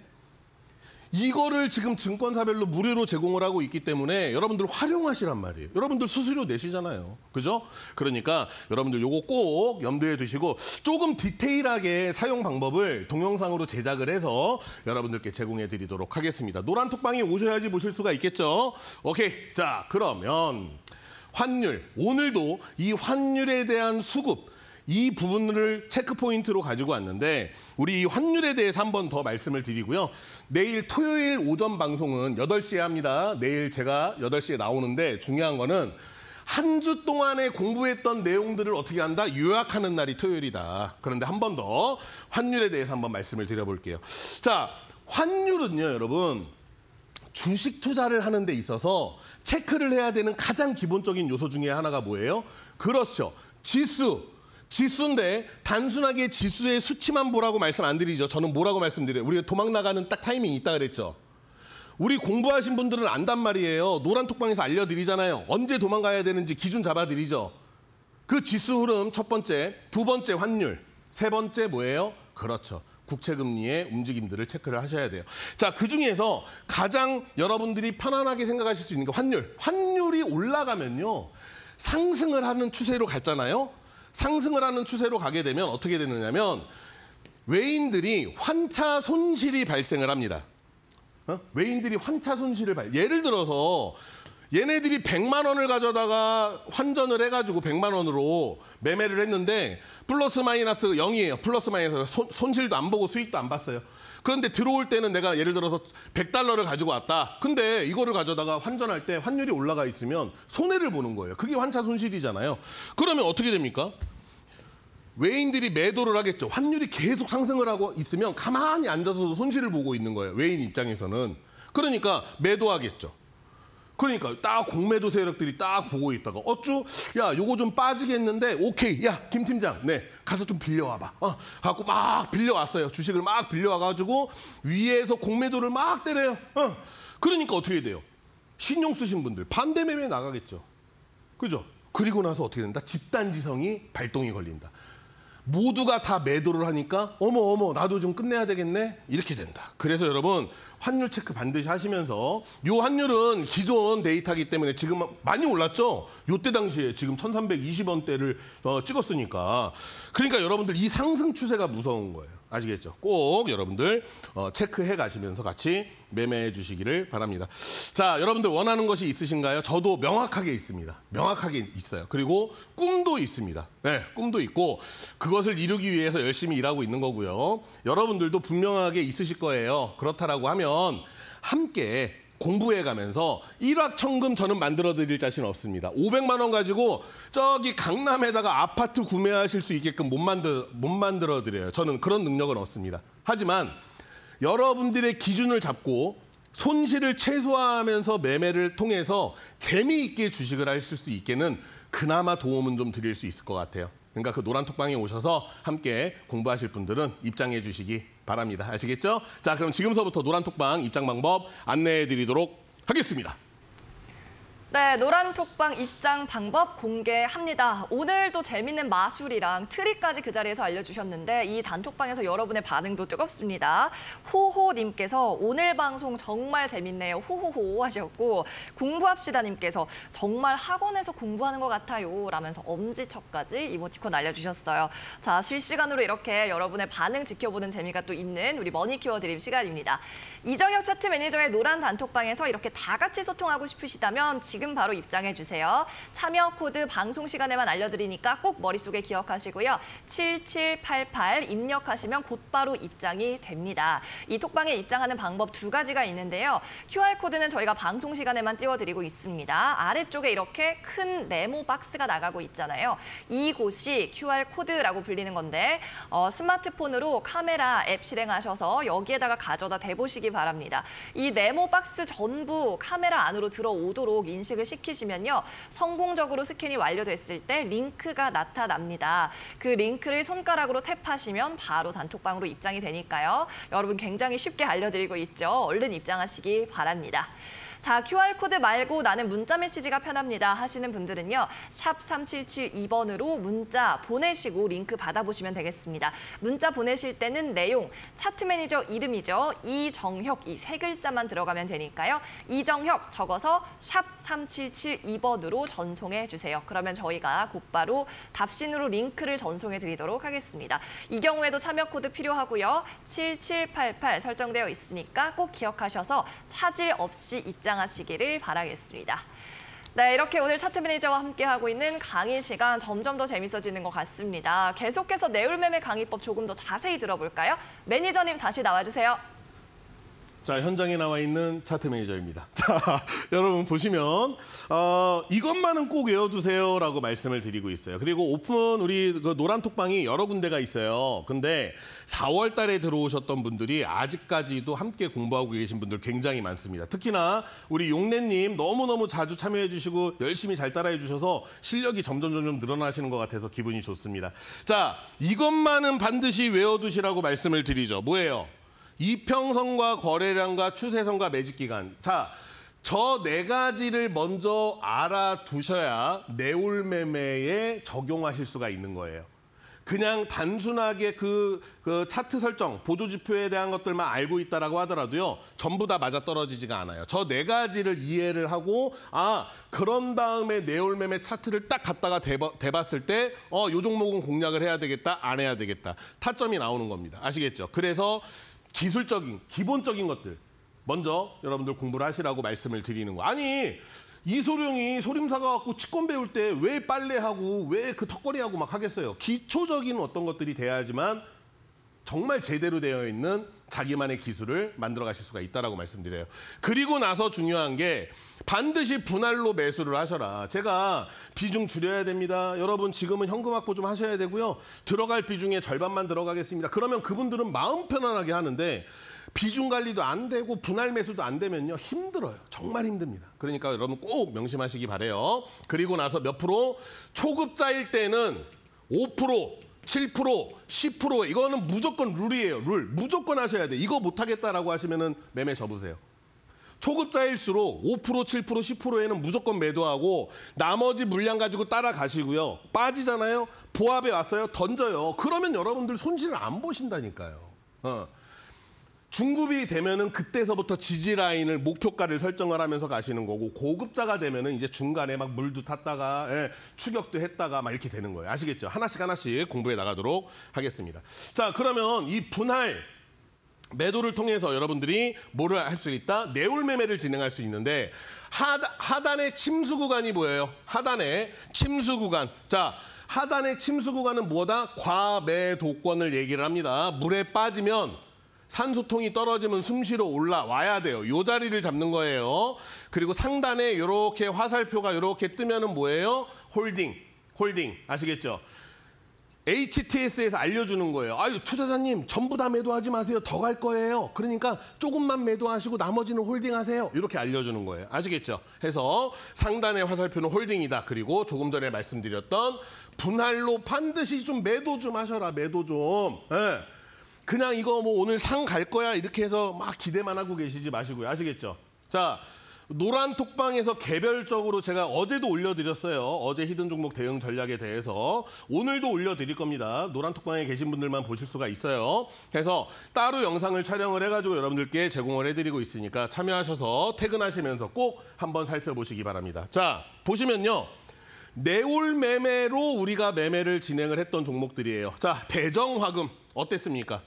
이거를 지금 증권사별로 무료로 제공을 하고 있기 때문에 여러분들 활용하시란 말이에요. 여러분들 수수료 내시잖아요. 그죠? 그러니까 여러분들 요거 꼭 염두에 두시고 조금 디테일하게 사용 방법을 동영상으로 제작을 해서 여러분들께 제공해 드리도록 하겠습니다. 노란 톡방에 오셔야지 보실 수가 있겠죠? 오케이. 자, 그러면 환율. 오늘도 이 환율에 대한 수급, 이 부분을 체크 포인트로 가지고 왔는데 우리 이 환율에 대해서 한 번 더 말씀을 드리고요. 내일 토요일 오전 방송은 8시에 합니다. 내일 제가 8시에 나오는데 중요한 거는 한 주 동안에 공부했던 내용들을 어떻게 한다? 요약하는 날이 토요일이다. 그런데 한 번 더 환율에 대해서 한번 말씀을 드려볼게요. 자, 환율은요, 여러분. 주식 투자를 하는 데 있어서 체크를 해야 되는 가장 기본적인 요소 중에 하나가 뭐예요? 그렇죠. 지수. 지수인데 단순하게 지수의 수치만 보라고 말씀 안 드리죠. 저는 뭐라고 말씀드려요? 우리가 도망 나가는 딱 타이밍이 있다 그랬죠. 우리 공부하신 분들은 안단 말이에요. 노란톡방에서 알려드리잖아요. 언제 도망가야 되는지 기준 잡아드리죠. 그 지수 흐름 첫 번째, 두 번째 환율, 세 번째 뭐예요? 그렇죠. 국채금리의 움직임들을 체크를 하셔야 돼요. 자, 그중에서 가장 여러분들이 편안하게 생각하실 수 있는 게 환율. 환율이 올라가면요. 상승을 하는 추세로 갔잖아요. 상승을 하는 추세로 가게 되면 어떻게 되느냐면 외인들이 환차 손실이 발생을 합니다. 외인들이 환차 손실을 예를 들어서 얘네들이 100만 원을 가져다가 환전을 해가지고 100만 원으로 매매를 했는데 플러스 마이너스 0이에요. 플러스 마이너스 손실도 안 보고 수익도 안 봤어요. 그런데 들어올 때는 내가 예를 들어서 100달러를 가지고 왔다. 근데 이거를 가져다가 환전할 때 환율이 올라가 있으면 손해를 보는 거예요. 그게 환차 손실이잖아요. 그러면 어떻게 됩니까? 외인들이 매도를 하겠죠. 환율이 계속 상승을 하고 있으면 가만히 앉아서 손실을 보고 있는 거예요. 외인 입장에서는. 그러니까 매도하겠죠. 그러니까 딱 공매도 세력들이 딱 보고 있다가 어쭈? 야, 요거 좀 빠지겠는데 오케이. 야, 김 팀장. 네, 가서 좀 빌려와봐. 갖고 막 빌려왔어요. 주식을 막 빌려와가지고 위에서 공매도를 막 때려요. 그러니까 어떻게 돼요? 신용 쓰신 분들 반대 매매 나가겠죠. 그죠? 그리고 나서 어떻게 된다? 집단지성이 발동이 걸린다. 모두가 다 매도를 하니까 어머 나도 좀 끝내야 되겠네 이렇게 된다. 그래서 여러분 환율 체크 반드시 하시면서 요 환율은 기존 데이터이기 때문에 지금 많이 올랐죠. 요때 당시에 지금 1320원대를 찍었으니까 그러니까 여러분들 이 상승 추세가 무서운 거예요. 아시겠죠? 꼭 여러분들 체크해 가시면서 같이 매매해 주시기를 바랍니다. 자, 여러분들 원하는 것이 있으신가요? 저도 명확하게 있습니다. 명확하게 있어요. 그리고 꿈도 있습니다. 네, 꿈도 있고 그것을 이루기 위해서 열심히 일하고 있는 거고요. 여러분들도 분명하게 있으실 거예요. 그렇다라고 하면 함께 공부해 가면서 일확천금 저는 만들어 드릴 자신 없습니다. 500만 원 가지고 저기 강남에다가 아파트 구매하실 수 있게끔 못 만들어 드려요. 저는 그런 능력은 없습니다. 하지만 여러분들의 기준을 잡고 손실을 최소화하면서 매매를 통해서 재미있게 주식을 하실 수 있게는 그나마 도움은 좀 드릴 수 있을 것 같아요. 그러니까 그 노란톡방에 오셔서 함께 공부하실 분들은 입장해 주시기 바랍니다. 아시겠죠? 자, 그럼 지금서부터 노란톡방 입장 방법 안내해 드리도록 하겠습니다. 네, 노란톡방 입장 방법 공개합니다. 오늘도 재밌는 마술이랑 트릭까지 그 자리에서 알려주셨는데 이 단톡방에서 여러분의 반응도 뜨겁습니다. 호호님께서 오늘 방송 정말 재밌네요. 호호호 하셨고 공부합시다님께서 정말 학원에서 공부하는 것 같아요 라면서 엄지척까지 이모티콘 알려주셨어요. 자, 실시간으로 이렇게 여러분의 반응 지켜보는 재미가 또 있는 우리 머니 키워드림 시간입니다. 이정혁 차트 매니저의 노란 단톡방에서 이렇게 다 같이 소통하고 싶으시다면 지금 바로 입장해 주세요. 참여 코드 방송 시간에만 알려드리니까 꼭 머릿속에 기억하시고요. 7788 입력하시면 곧바로 입장이 됩니다. 이 톡방에 입장하는 방법 두 가지가 있는데요. QR코드는 저희가 방송 시간에만 띄워드리고 있습니다. 아래쪽에 이렇게 큰 네모 박스가 나가고 있잖아요. 이곳이 QR코드라고 불리는 건데 스마트폰으로 카메라 앱 실행하셔서 여기에다가 가져다 대보시기 바랍니다. 이 네모 박스 전부 카메라 안으로 들어오도록 인식을 시키시면요. 성공적으로 스캔이 완료됐을 때 링크가 나타납니다. 그 링크를 손가락으로 탭하시면 바로 단톡방으로 입장이 되니까요. 여러분 굉장히 쉽게 알려드리고 있죠. 얼른 입장하시기 바랍니다. 자, QR코드 말고 나는 문자 메시지가 편합니다 하시는 분들은요. 샵 3772번으로 문자 보내시고 링크 받아보시면 되겠습니다. 문자 보내실 때는 내용, 차트 매니저 이름이죠. 이정혁 이 세 글자만 들어가면 되니까요. 이정혁 적어서 샵 3772번으로 전송해 주세요. 그러면 저희가 곧바로 답신으로 링크를 전송해 드리도록 하겠습니다. 이 경우에도 참여 코드 필요하고요. 7788 설정되어 있으니까 꼭 기억하셔서 차질 없이 입장하시기를 바라겠습니다. 네, 이렇게 오늘 차트 매니저와 함께하고 있는 강의 시간 점점 더 재밌어지는 것 같습니다. 계속해서 내울매매 강의법 조금 더 자세히 들어볼까요? 매니저님 다시 나와주세요. 자, 현장에 나와 있는 차트 매니저입니다. 자, 여러분 보시면 이것만은 꼭 외워두세요라고 말씀을 드리고 있어요. 그리고 오픈 우리 그 노란 톡방이 여러 군데가 있어요. 근데 4월 달에 들어오셨던 분들이 아직까지도 함께 공부하고 계신 분들 굉장히 많습니다. 특히나 우리 용래님 너무너무 자주 참여해 주시고 열심히 잘 따라해 주셔서 실력이 점점 늘어나시는 것 같아서 기분이 좋습니다. 자, 이것만은 반드시 외워두시라고 말씀을 드리죠. 뭐예요? 이평선과 거래량과 추세선과 매집기간. 자, 저 네 가지를 먼저 알아두셔야 내올매매에 적용하실 수가 있는 거예요. 그냥 단순하게 그 차트 설정, 보조지표에 대한 것들만 알고 있다라고 하더라도요. 전부 다 맞아떨어지지가 않아요. 저 네 가지를 이해를 하고 그런 다음에 내올매매 차트를 딱 갖다가 대봤을 때 요 종목은 공략을 해야 되겠다, 안 해야 되겠다. 타점이 나오는 겁니다. 아시겠죠? 그래서 기술적인, 기본적인 것들 먼저 여러분들 공부를 하시라고 말씀을 드리는 거. 아니, 이소룡이 소림사가 갖고 치권 배울 때 왜 빨래하고 왜 그 턱걸이하고 막 하겠어요. 기초적인 어떤 것들이 돼야지만 정말 제대로 되어 있는 자기만의 기술을 만들어 가실 수가 있다라고 말씀드려요. 그리고 나서 중요한 게 반드시 분할로 매수를 하셔라. 제가 비중 줄여야 됩니다. 여러분 지금은 현금 확보 좀 하셔야 되고요. 들어갈 비중의 절반만 들어가겠습니다. 그러면 그분들은 마음 편안하게 하는데 비중 관리도 안 되고 분할 매수도 안 되면요. 힘들어요. 정말 힘듭니다. 그러니까 여러분 꼭 명심하시기 바라요. 그리고 나서 몇 프로? 초급자일 때는 5%, 7%, 10% 이거는 무조건 룰이에요. 룰. 무조건 하셔야 돼. 이거 못하겠다라고 하시면은 매매 접으세요. 초급자일수록 5%, 7%, 10%에는 무조건 매도하고 나머지 물량 가지고 따라가시고요. 빠지잖아요. 보합에 왔어요. 던져요. 그러면 여러분들 손실을 안 보신다니까요. 중급이 되면은 그때서부터 지지 라인을 목표가를 설정을 하면서 가시는 거고 고급자가 되면은 이제 중간에 막 물도 탔다가 추격도 했다가 막 이렇게 되는 거예요. 아시겠죠? 하나씩 공부해 나가도록 하겠습니다. 자, 그러면 이 분할 매도를 통해서 여러분들이 뭐를 할 수 있다? 내올매매를 진행할 수 있는데 하단의 침수 구간이 뭐예요? 하단의 침수 구간. 자, 하단의 침수 구간은 뭐다? 과매도권을 얘기를 합니다. 물에 빠지면 산소통이 떨어지면 숨쉬러 올라와야 돼요. 이 자리를 잡는 거예요. 그리고 상단에 이렇게 화살표가 이렇게 뜨면은 뭐예요? 홀딩. 아시겠죠? HTS에서 알려주는 거예요. 아유, 투자자님 전부 다 매도하지 마세요. 더 갈 거예요. 그러니까 조금만 매도하시고 나머지는 홀딩하세요. 이렇게 알려주는 거예요. 아시겠죠? 해서 상단의 화살표는 홀딩이다. 그리고 조금 전에 말씀드렸던 분할로 반드시 좀 매도 좀 하셔라. 매도 좀. 그냥 이거 뭐 오늘 상 갈 거야 이렇게 해서 막 기대만 하고 계시지 마시고요. 아시겠죠? 자, 노란 톡방에서 개별적으로 제가 어제도 올려드렸어요. 어제 히든 종목 대응 전략에 대해서. 오늘도 올려드릴 겁니다. 노란 톡방에 계신 분들만 보실 수가 있어요. 그래서 따로 영상을 촬영을 해가지고 여러분들께 제공을 해드리고 있으니까 참여하셔서 퇴근하시면서 꼭 한번 살펴보시기 바랍니다. 자, 보시면요. 내올 매매로 우리가 매매를 진행을 했던 종목들이에요. 자, 대정화금 어땠습니까?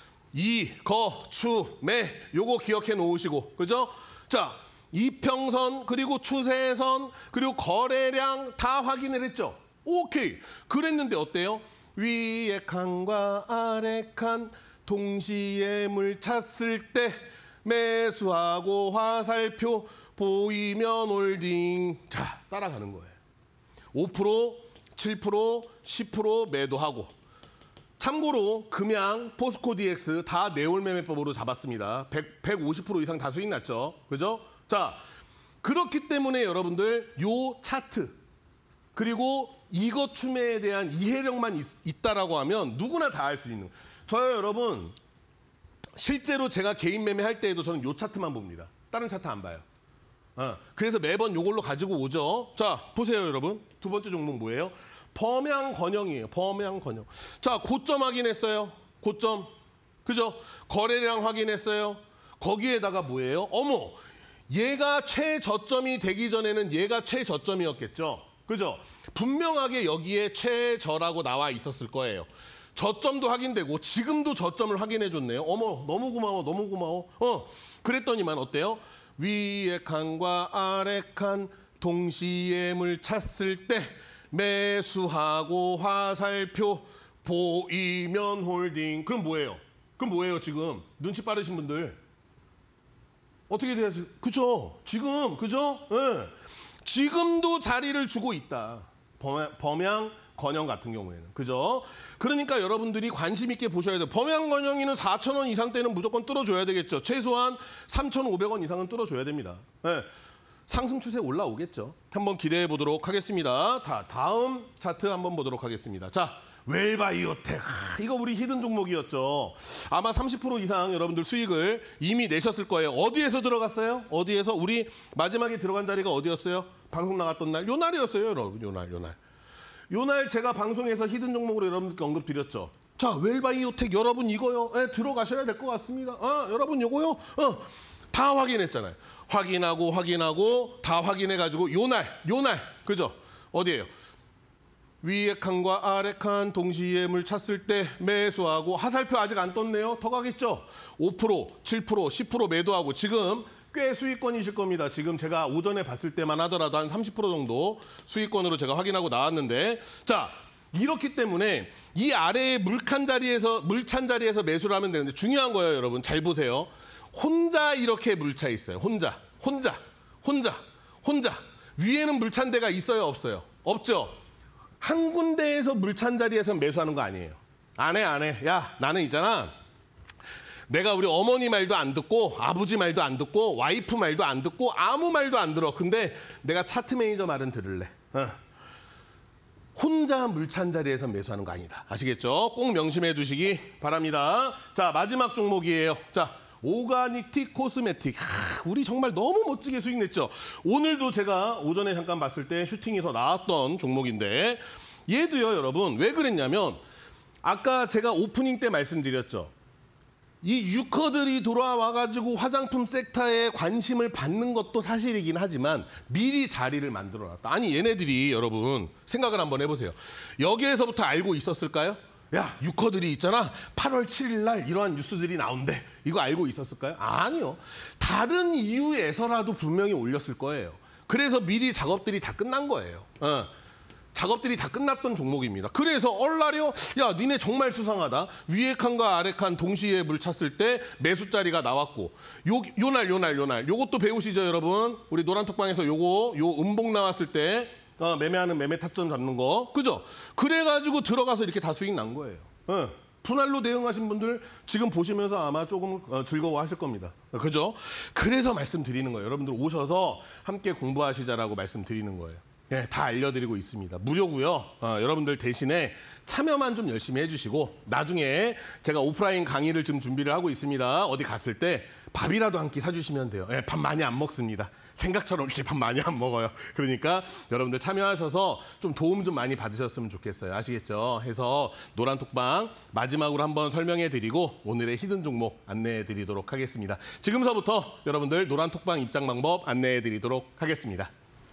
매 요거 기억해 놓으시고, 그죠? 자, 이평선 그리고 추세선 그리고 거래량 다 확인을 했죠. 오케이. 그랬는데 어때요? 위에 칸과 아래 칸 동시에 물 찼을 때 매수하고 화살표 보이면 홀딩. 자, 따라가는 거예요. 5%, 7%, 10% 매도하고. 참고로 금양, 포스코 DX 다 내올매매법으로 잡았습니다. 150% 이상 다 수익 났죠. 그죠? 자, 그렇기 때문에 여러분들 요 차트 그리고 이것 추매에 대한 이해력만 있다라고 하면 누구나 다 할 수 있는. 저요 여러분 실제로 제가 개인 매매할 때에도 저는 요 차트만 봅니다. 다른 차트 안 봐요. 그래서 매번 요걸로 가지고 오죠. 자, 보세요 여러분. 두 번째 종목 뭐예요? 범양건영이에요. 범양건영. 자, 고점 확인했어요. 고점. 그죠? 거래량 확인했어요. 거기에다가 뭐예요? 어머, 얘가 최저점이 되기 전에는 얘가 최저점이었겠죠. 그죠? 분명하게 여기에 최저라고 나와 있었을 거예요. 저점도 확인되고 지금도 저점을 확인해 줬네요. 어머, 너무 고마워. 너무 고마워. 그랬더니만 어때요? 위에 칸과 아래 칸 동시에 물 찼을 때 매수하고 화살표 보이면 홀딩. 그럼 뭐예요? 지금 눈치 빠르신 분들 어떻게 돼야 그죠? 지금 그죠? 예. 지금도 자리를 주고 있다. 범양 건영 같은 경우에는 그죠? 그러니까 여러분들이 관심 있게 보셔야 돼요. 범양 건영이는 4,000원 이상 때는 무조건 뚫어줘야 되겠죠. 최소한 3,500원 이상은 뚫어줘야 됩니다. 예. 상승 추세 올라오겠죠. 한번 기대해 보도록 하겠습니다. 다음 차트 한번 보도록 하겠습니다. 자, 웰바이오텍. 이거 우리 히든 종목이었죠. 아마 30% 이상 여러분들 수익을 이미 내셨을 거예요. 어디에서 들어갔어요? 어디에서? 우리 마지막에 들어간 자리가 어디였어요? 방송 나갔던 날? 요 날이었어요, 여러분. 요 날. 요 날 제가 방송에서 히든 종목으로 여러분들께 언급 드렸죠. 자, 웰바이오텍 여러분 이거요. 네, 들어가셔야 될 것 같습니다. 여러분 요거요. 다 확인했잖아요. 확인하고 다 확인해가지고 요 날. 그죠? 어디예요? 위에 칸과 아래 칸 동시에 물 찼을 때 매수하고 하살표 아직 안 떴네요. 더 가겠죠? 5%, 7%, 10% 매도하고 지금 꽤 수익권이실 겁니다. 지금 제가 오전에 봤을 때만 하더라도 한 30% 정도 수익권으로 제가 확인하고 나왔는데 자, 이렇기 때문에 이 아래에 물찬 자리에서 매수를 하면 되는데 중요한 거예요, 여러분. 잘 보세요. 혼자 이렇게 물차 있어요. 혼자. 위에는 물찬 데가 있어요, 없어요? 없죠? 한 군데에서 물찬 자리에서 매수하는 거 아니에요. 안 해. 야, 나는 있잖아. 내가 우리 어머니 말도 안 듣고 아버지 말도 안 듣고 와이프 말도 안 듣고 아무 말도 안 들어. 근데 내가 차트 매니저 말은 들을래. 혼자 물찬 자리에서 매수하는 거 아니다. 아시겠죠? 꼭 명심해 두시기 바랍니다. 자, 마지막 종목이에요. 자, 오가닉틱 코스메틱. 우리 정말 너무 멋지게 수익 냈죠. 오늘도 제가 오전에 잠깐 봤을 때 슈팅에서 나왔던 종목인데 얘도요, 여러분. 왜 그랬냐면 아까 제가 오프닝 때 말씀드렸죠. 이 유커들이 돌아와가지고 화장품 섹터에 관심을 받는 것도 사실이긴 하지만 미리 자리를 만들어놨다. 아니 얘네들이 여러분 생각을 한번 해보세요. 여기에서부터 알고 있었을까요? 야, 유커들이 있잖아. 8월 7일 날 이러한 뉴스들이 나온대. 이거 알고 있었을까요? 아니요. 다른 이유에서라도 분명히 올렸을 거예요. 그래서 미리 작업들이 다 끝난 거예요. 작업들이 다 끝났던 종목입니다. 그래서 얼라려 야, 니네 정말 수상하다. 위에 칸과 아래 칸 동시에 물 찼을 때 매수 자리가 나왔고 요 날 요것도 배우시죠, 여러분? 우리 노란톡방에서 요 음봉 나왔을 때 매매하는 매매 타점 잡는 거. 그죠? 그래가지고 들어가서 이렇게 다 수익 난 거예요. 분할로 대응하신 분들 지금 보시면서 아마 조금 즐거워하실 겁니다. 그죠? 그래서 말씀드리는 거예요. 여러분들 오셔서 함께 공부하시자라고 말씀드리는 거예요. 네, 다 알려드리고 있습니다. 무료고요. 여러분들 대신에 참여만 좀 열심히 해주시고 나중에 제가 오프라인 강의를 지금 준비를 하고 있습니다. 어디 갔을 때 밥이라도 한 끼 사주시면 돼요. 네, 밥 많이 안 먹습니다. 생각처럼 이렇게 밥 많이 안 먹어요. 그러니까 여러분들 참여하셔서 좀 도움 좀 많이 받으셨으면 좋겠어요. 아시겠죠? 해서 노란톡방 마지막으로 한번 설명해드리고 오늘의 히든 종목 안내해드리도록 하겠습니다. 지금서부터 여러분들 노란톡방 입장 방법 안내해드리도록 하겠습니다.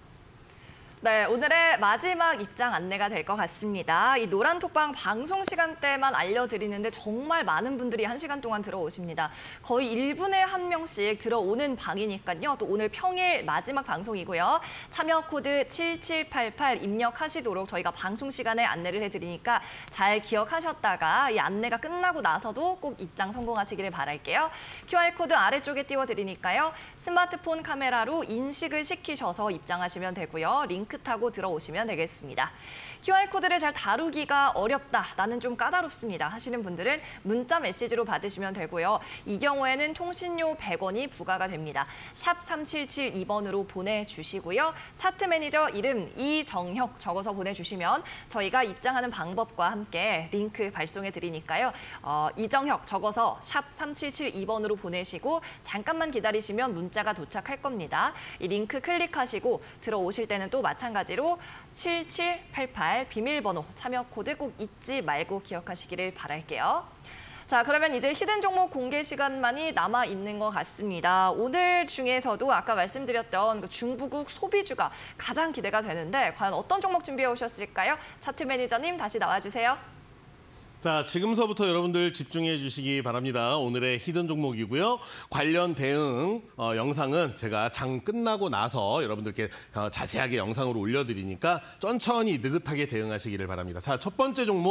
네, 오늘의 마지막 입장 안내가 될 것 같습니다. 이 노란톡방 방송 시간대만 알려드리는데 정말 많은 분들이 1시간 동안 들어오십니다. 거의 1분에 1명씩 들어오는 방이니까요. 또 오늘 평일 마지막 방송이고요. 참여 코드 7788 입력하시도록 저희가 방송 시간에 안내를 해드리니까 잘 기억하셨다가 이 안내가 끝나고 나서도 꼭 입장 성공하시기를 바랄게요. QR코드 아래쪽에 띄워드리니까요. 스마트폰 카메라로 인식을 시키셔서 입장하시면 되고요. 링크 타고 들어오시면 되겠습니다. QR코드를 잘 다루기가 어렵다, 나는 좀 까다롭습니다 하시는 분들은 문자 메시지로 받으시면 되고요. 이 경우에는 통신료 100원이 부과가 됩니다. 샵 3772번으로 보내주시고요. 차트 매니저 이름 이정혁 적어서 보내주시면 저희가 입장하는 방법과 함께 링크 발송해 드리니까요. 이정혁 적어서 샵 3772번으로 보내시고 잠깐만 기다리시면 문자가 도착할 겁니다. 이 링크 클릭하시고 들어오실 때는 또 마찬가지로 7788 비밀번호 참여 코드 꼭 잊지 말고 기억하시기를 바랄게요. 자, 그러면 이제 히든 종목 공개 시간만이 남아 있는 것 같습니다. 오늘 중에서도 아까 말씀드렸던 그 중부국 소비주가 가장 기대가 되는데 과연 어떤 종목 준비해 오셨을까요? 차트 매니저님 다시 나와주세요. 자, 지금서부터 여러분들 집중해 주시기 바랍니다. 오늘의 히든 종목이고요. 관련 대응 영상은 제가 장 끝나고 나서 여러분들께 자세하게 영상으로 올려드리니까 천천히 느긋하게 대응하시기를 바랍니다. 자, 첫 번째 종목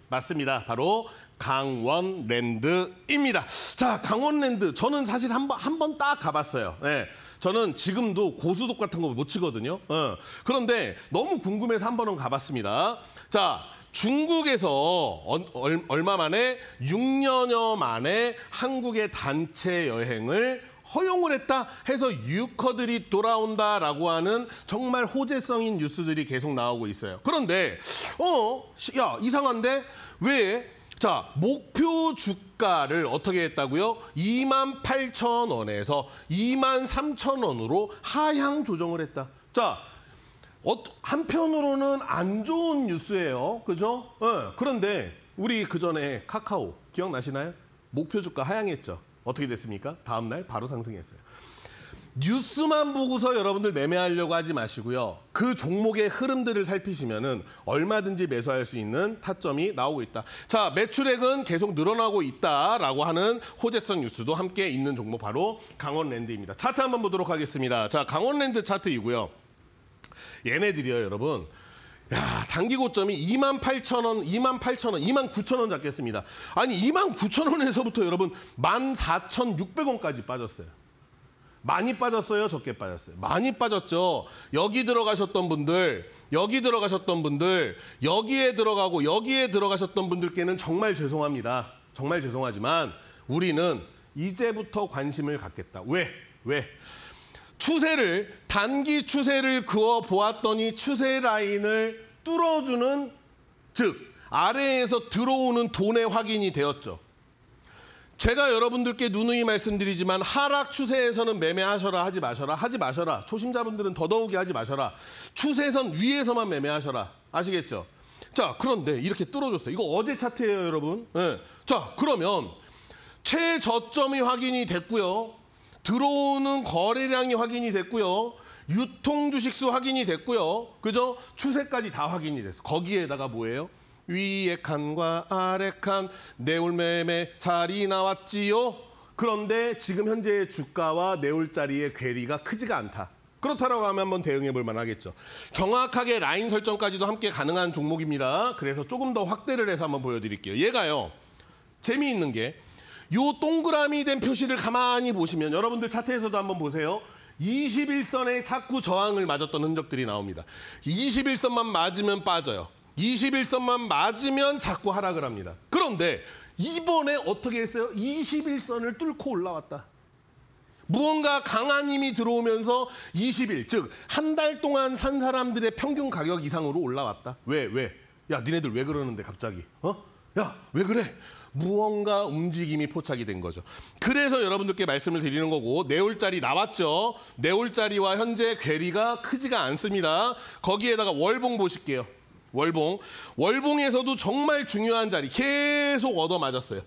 맞습니다. 바로 강원랜드입니다. 자, 강원랜드 저는 사실 한 번 딱 가봤어요. 네. 저는 지금도 고수독 같은 거 못 치거든요. 그런데 너무 궁금해서 한 번은 가봤습니다. 자, 중국에서 얼마 만에 6년여 만에 한국의 단체 여행을 허용을 했다 해서 유커들이 돌아온다라고 하는 정말 호재성인 뉴스들이 계속 나오고 있어요. 그런데 야, 이상한데 왜? 자, 목표 주가를 어떻게 했다고요? 28,000원에서 23,000원으로 하향 조정을 했다. 자, 한편으로는 안 좋은 뉴스예요. 그죠? 그런데 우리 그전에 카카오 기억나시나요? 목표 주가 하향했죠. 어떻게 됐습니까? 다음 날 바로 상승했어요. 뉴스만 보고서 여러분들 매매하려고 하지 마시고요. 그 종목의 흐름들을 살피시면은 얼마든지 매수할 수 있는 타점이 나오고 있다. 자, 매출액은 계속 늘어나고 있다라고 하는 호재성 뉴스도 함께 있는 종목 바로 강원랜드입니다. 차트 한번 보도록 하겠습니다. 자, 강원랜드 차트이고요. 얘네들이요, 여러분. 야, 단기 고점이 28,000원, 29,000원 잡겠습니다. 아니, 29,000원에서부터 여러분 14,600원까지 빠졌어요. 많이 빠졌어요? 적게 빠졌어요? 많이 빠졌죠. 여기 들어가셨던 분들, 여기에 들어가고 여기에 들어가셨던 분들께는 정말 죄송합니다. 정말 죄송하지만 우리는 이제부터 관심을 갖겠다. 왜? 단기 추세를 그어 보았더니 추세 라인을 뚫어주는, 즉 아래에서 들어오는 돈의 확인이 되었죠. 제가 여러분들께 누누이 말씀드리지만 하락 추세에서는 매매하셔라 하지 마셔라. 초심자분들은 더더욱이 하지 마셔라. 추세선 위에서만 매매하셔라. 아시겠죠? 자, 그런데 이렇게 뚫어줬어요. 이거 어제 차트예요, 여러분. 네. 자, 그러면 최저점이 확인이 됐고요. 들어오는 거래량이 확인이 됐고요. 유통 주식수 확인이 됐고요. 그죠? 추세까지 다 확인이 됐어. 거기에다가 뭐예요? 위에 칸과 아래 칸 내올매매 자리 나왔지요. 그런데 지금 현재의 주가와 내올자리의 괴리가 크지가 않다. 그렇다라고 하면 한번 대응해 볼 만하겠죠. 정확하게 라인 설정까지도 함께 가능한 종목입니다. 그래서 조금 더 확대를 해서 한번 보여드릴게요. 얘가요. 재미있는 게 요 동그라미 된 표시를 가만히 보시면 여러분들 차트에서도 한번 보세요. 21선에 자꾸 저항을 맞았던 흔적들이 나옵니다. 21선만 맞으면 빠져요. 21선만 맞으면 자꾸 하락을 합니다. 그런데 이번에 어떻게 했어요? 21선을 뚫고 올라왔다. 무언가 강한 힘이 들어오면서 20일, 즉 한 달 동안 산 사람들의 평균 가격 이상으로 올라왔다. 왜? 야, 니네들 왜 그러는데 갑자기? 야, 왜 그래? 무언가 움직임이 포착이 된 거죠. 그래서 여러분들께 말씀을 드리는 거고, 내올자리 나왔죠. 내올자리와 현재 괴리가 크지가 않습니다. 거기에다가 월봉 보실게요. 월봉에서도 정말 중요한 자리 계속 얻어맞았어요.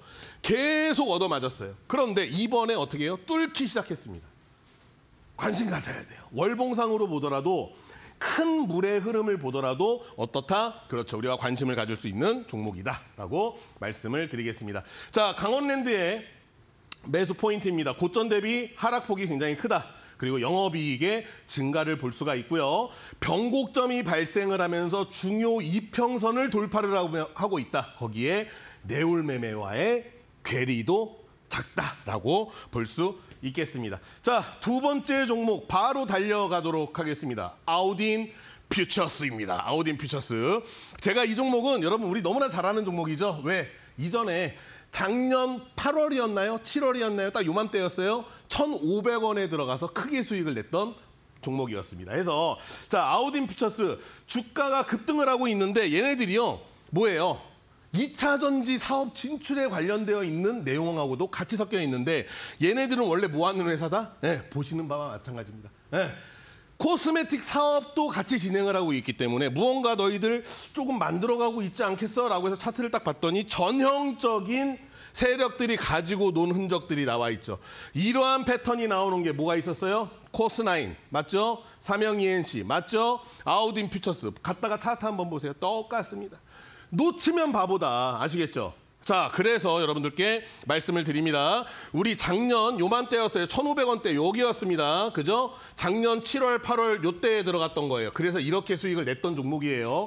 그런데 이번에 어떻게 해요? 뚫기 시작했습니다. 관심 가져야 돼요. 월봉상으로 보더라도 큰 물의 흐름을 보더라도 어떻다? 그렇죠. 우리가 관심을 가질 수 있는 종목이다라고 말씀을 드리겠습니다. 자, 강원랜드의 매수 포인트입니다. 고점 대비 하락폭이 굉장히 크다. 그리고 영업이익의 증가를 볼 수가 있고요. 변곡점이 발생을 하면서 중요 이평선을 돌파를 하고 있다. 거기에 내올매매와의 괴리도 작다라고 볼 수 있겠습니다. 자, 두 번째 종목 바로 달려가도록 하겠습니다. 아우딘 퓨처스입니다. 아우딘 퓨처스. 제가 이 종목은 여러분 우리 너무나 잘 아는 종목이죠. 왜? 이전에 작년 8월이었나요? 7월이었나요? 딱 요맘때였어요. 1,500원에 들어가서 크게 수익을 냈던 종목이었습니다. 그래서 자, 아우딘 퓨처스 주가가 급등을 하고 있는데 얘네들이요. 뭐예요? 2차 전지 사업 진출에 관련되어 있는 내용하고도 같이 섞여 있는데 얘네들은 원래 뭐 하는 회사다? 네, 보시는 바와 마찬가지입니다. 네. 코스메틱 사업도 같이 진행을 하고 있기 때문에 무언가 너희들 조금 만들어가고 있지 않겠어? 라고 해서 차트를 딱 봤더니 전형적인 세력들이 가지고 논 흔적들이 나와 있죠. 이러한 패턴이 나오는 게 뭐가 있었어요? 코스9 맞죠? 삼성 ENC 맞죠? 아우딘 퓨처스 갔다가 차트 한번 보세요. 똑같습니다. 놓치면 바보다. 아시겠죠? 자, 그래서 여러분들께 말씀을 드립니다. 우리 작년 요맘때였어요. 1,500원대 여기였습니다. 그죠? 작년 7월, 8월 요때에 들어갔던 거예요. 그래서 이렇게 수익을 냈던 종목이에요.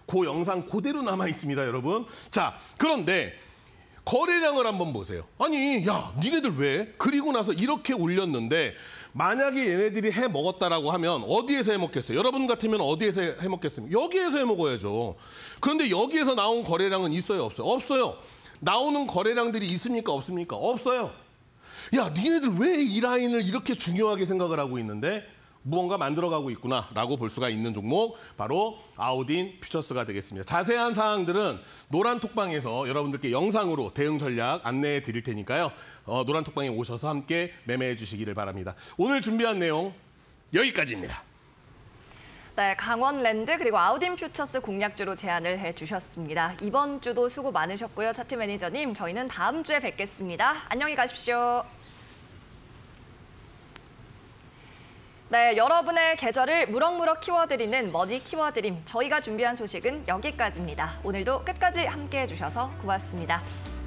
그 영상 그대로 남아 있습니다, 여러분. 자, 그런데 거래량을 한번 보세요. 아니, 야, 니네들 왜? 그리고 나서 이렇게 올렸는데 만약에 얘네들이 해 먹었다라고 하면 어디에서 해 먹겠어요? 여러분 같으면 어디에서 해 먹겠습니까? 여기에서 해 먹어야죠. 그런데 여기에서 나온 거래량은 있어요, 없어요? 없어요. 나오는 거래량들이 있습니까, 없습니까? 없어요. 야, 니네들 왜 이 라인을 이렇게 중요하게 생각을 하고 있는데 무언가 만들어가고 있구나라고 볼 수가 있는 종목, 바로 아우딘 퓨처스가 되겠습니다. 자세한 사항들은 노란 톡방에서 여러분들께 영상으로 대응 전략 안내해 드릴 테니까요. 노란 톡방에 오셔서 함께 매매해 주시기를 바랍니다. 오늘 준비한 내용 여기까지입니다. 네, 강원랜드 그리고 아우딘 퓨처스 공략주로 제안을 해주셨습니다. 이번 주도 수고 많으셨고요. 차트 매니저님, 저희는 다음 주에 뵙겠습니다. 안녕히 가십시오. 네, 여러분의 계절을 무럭무럭 키워드리는 머니 키워드림. 저희가 준비한 소식은 여기까지입니다. 오늘도 끝까지 함께해 주셔서 고맙습니다.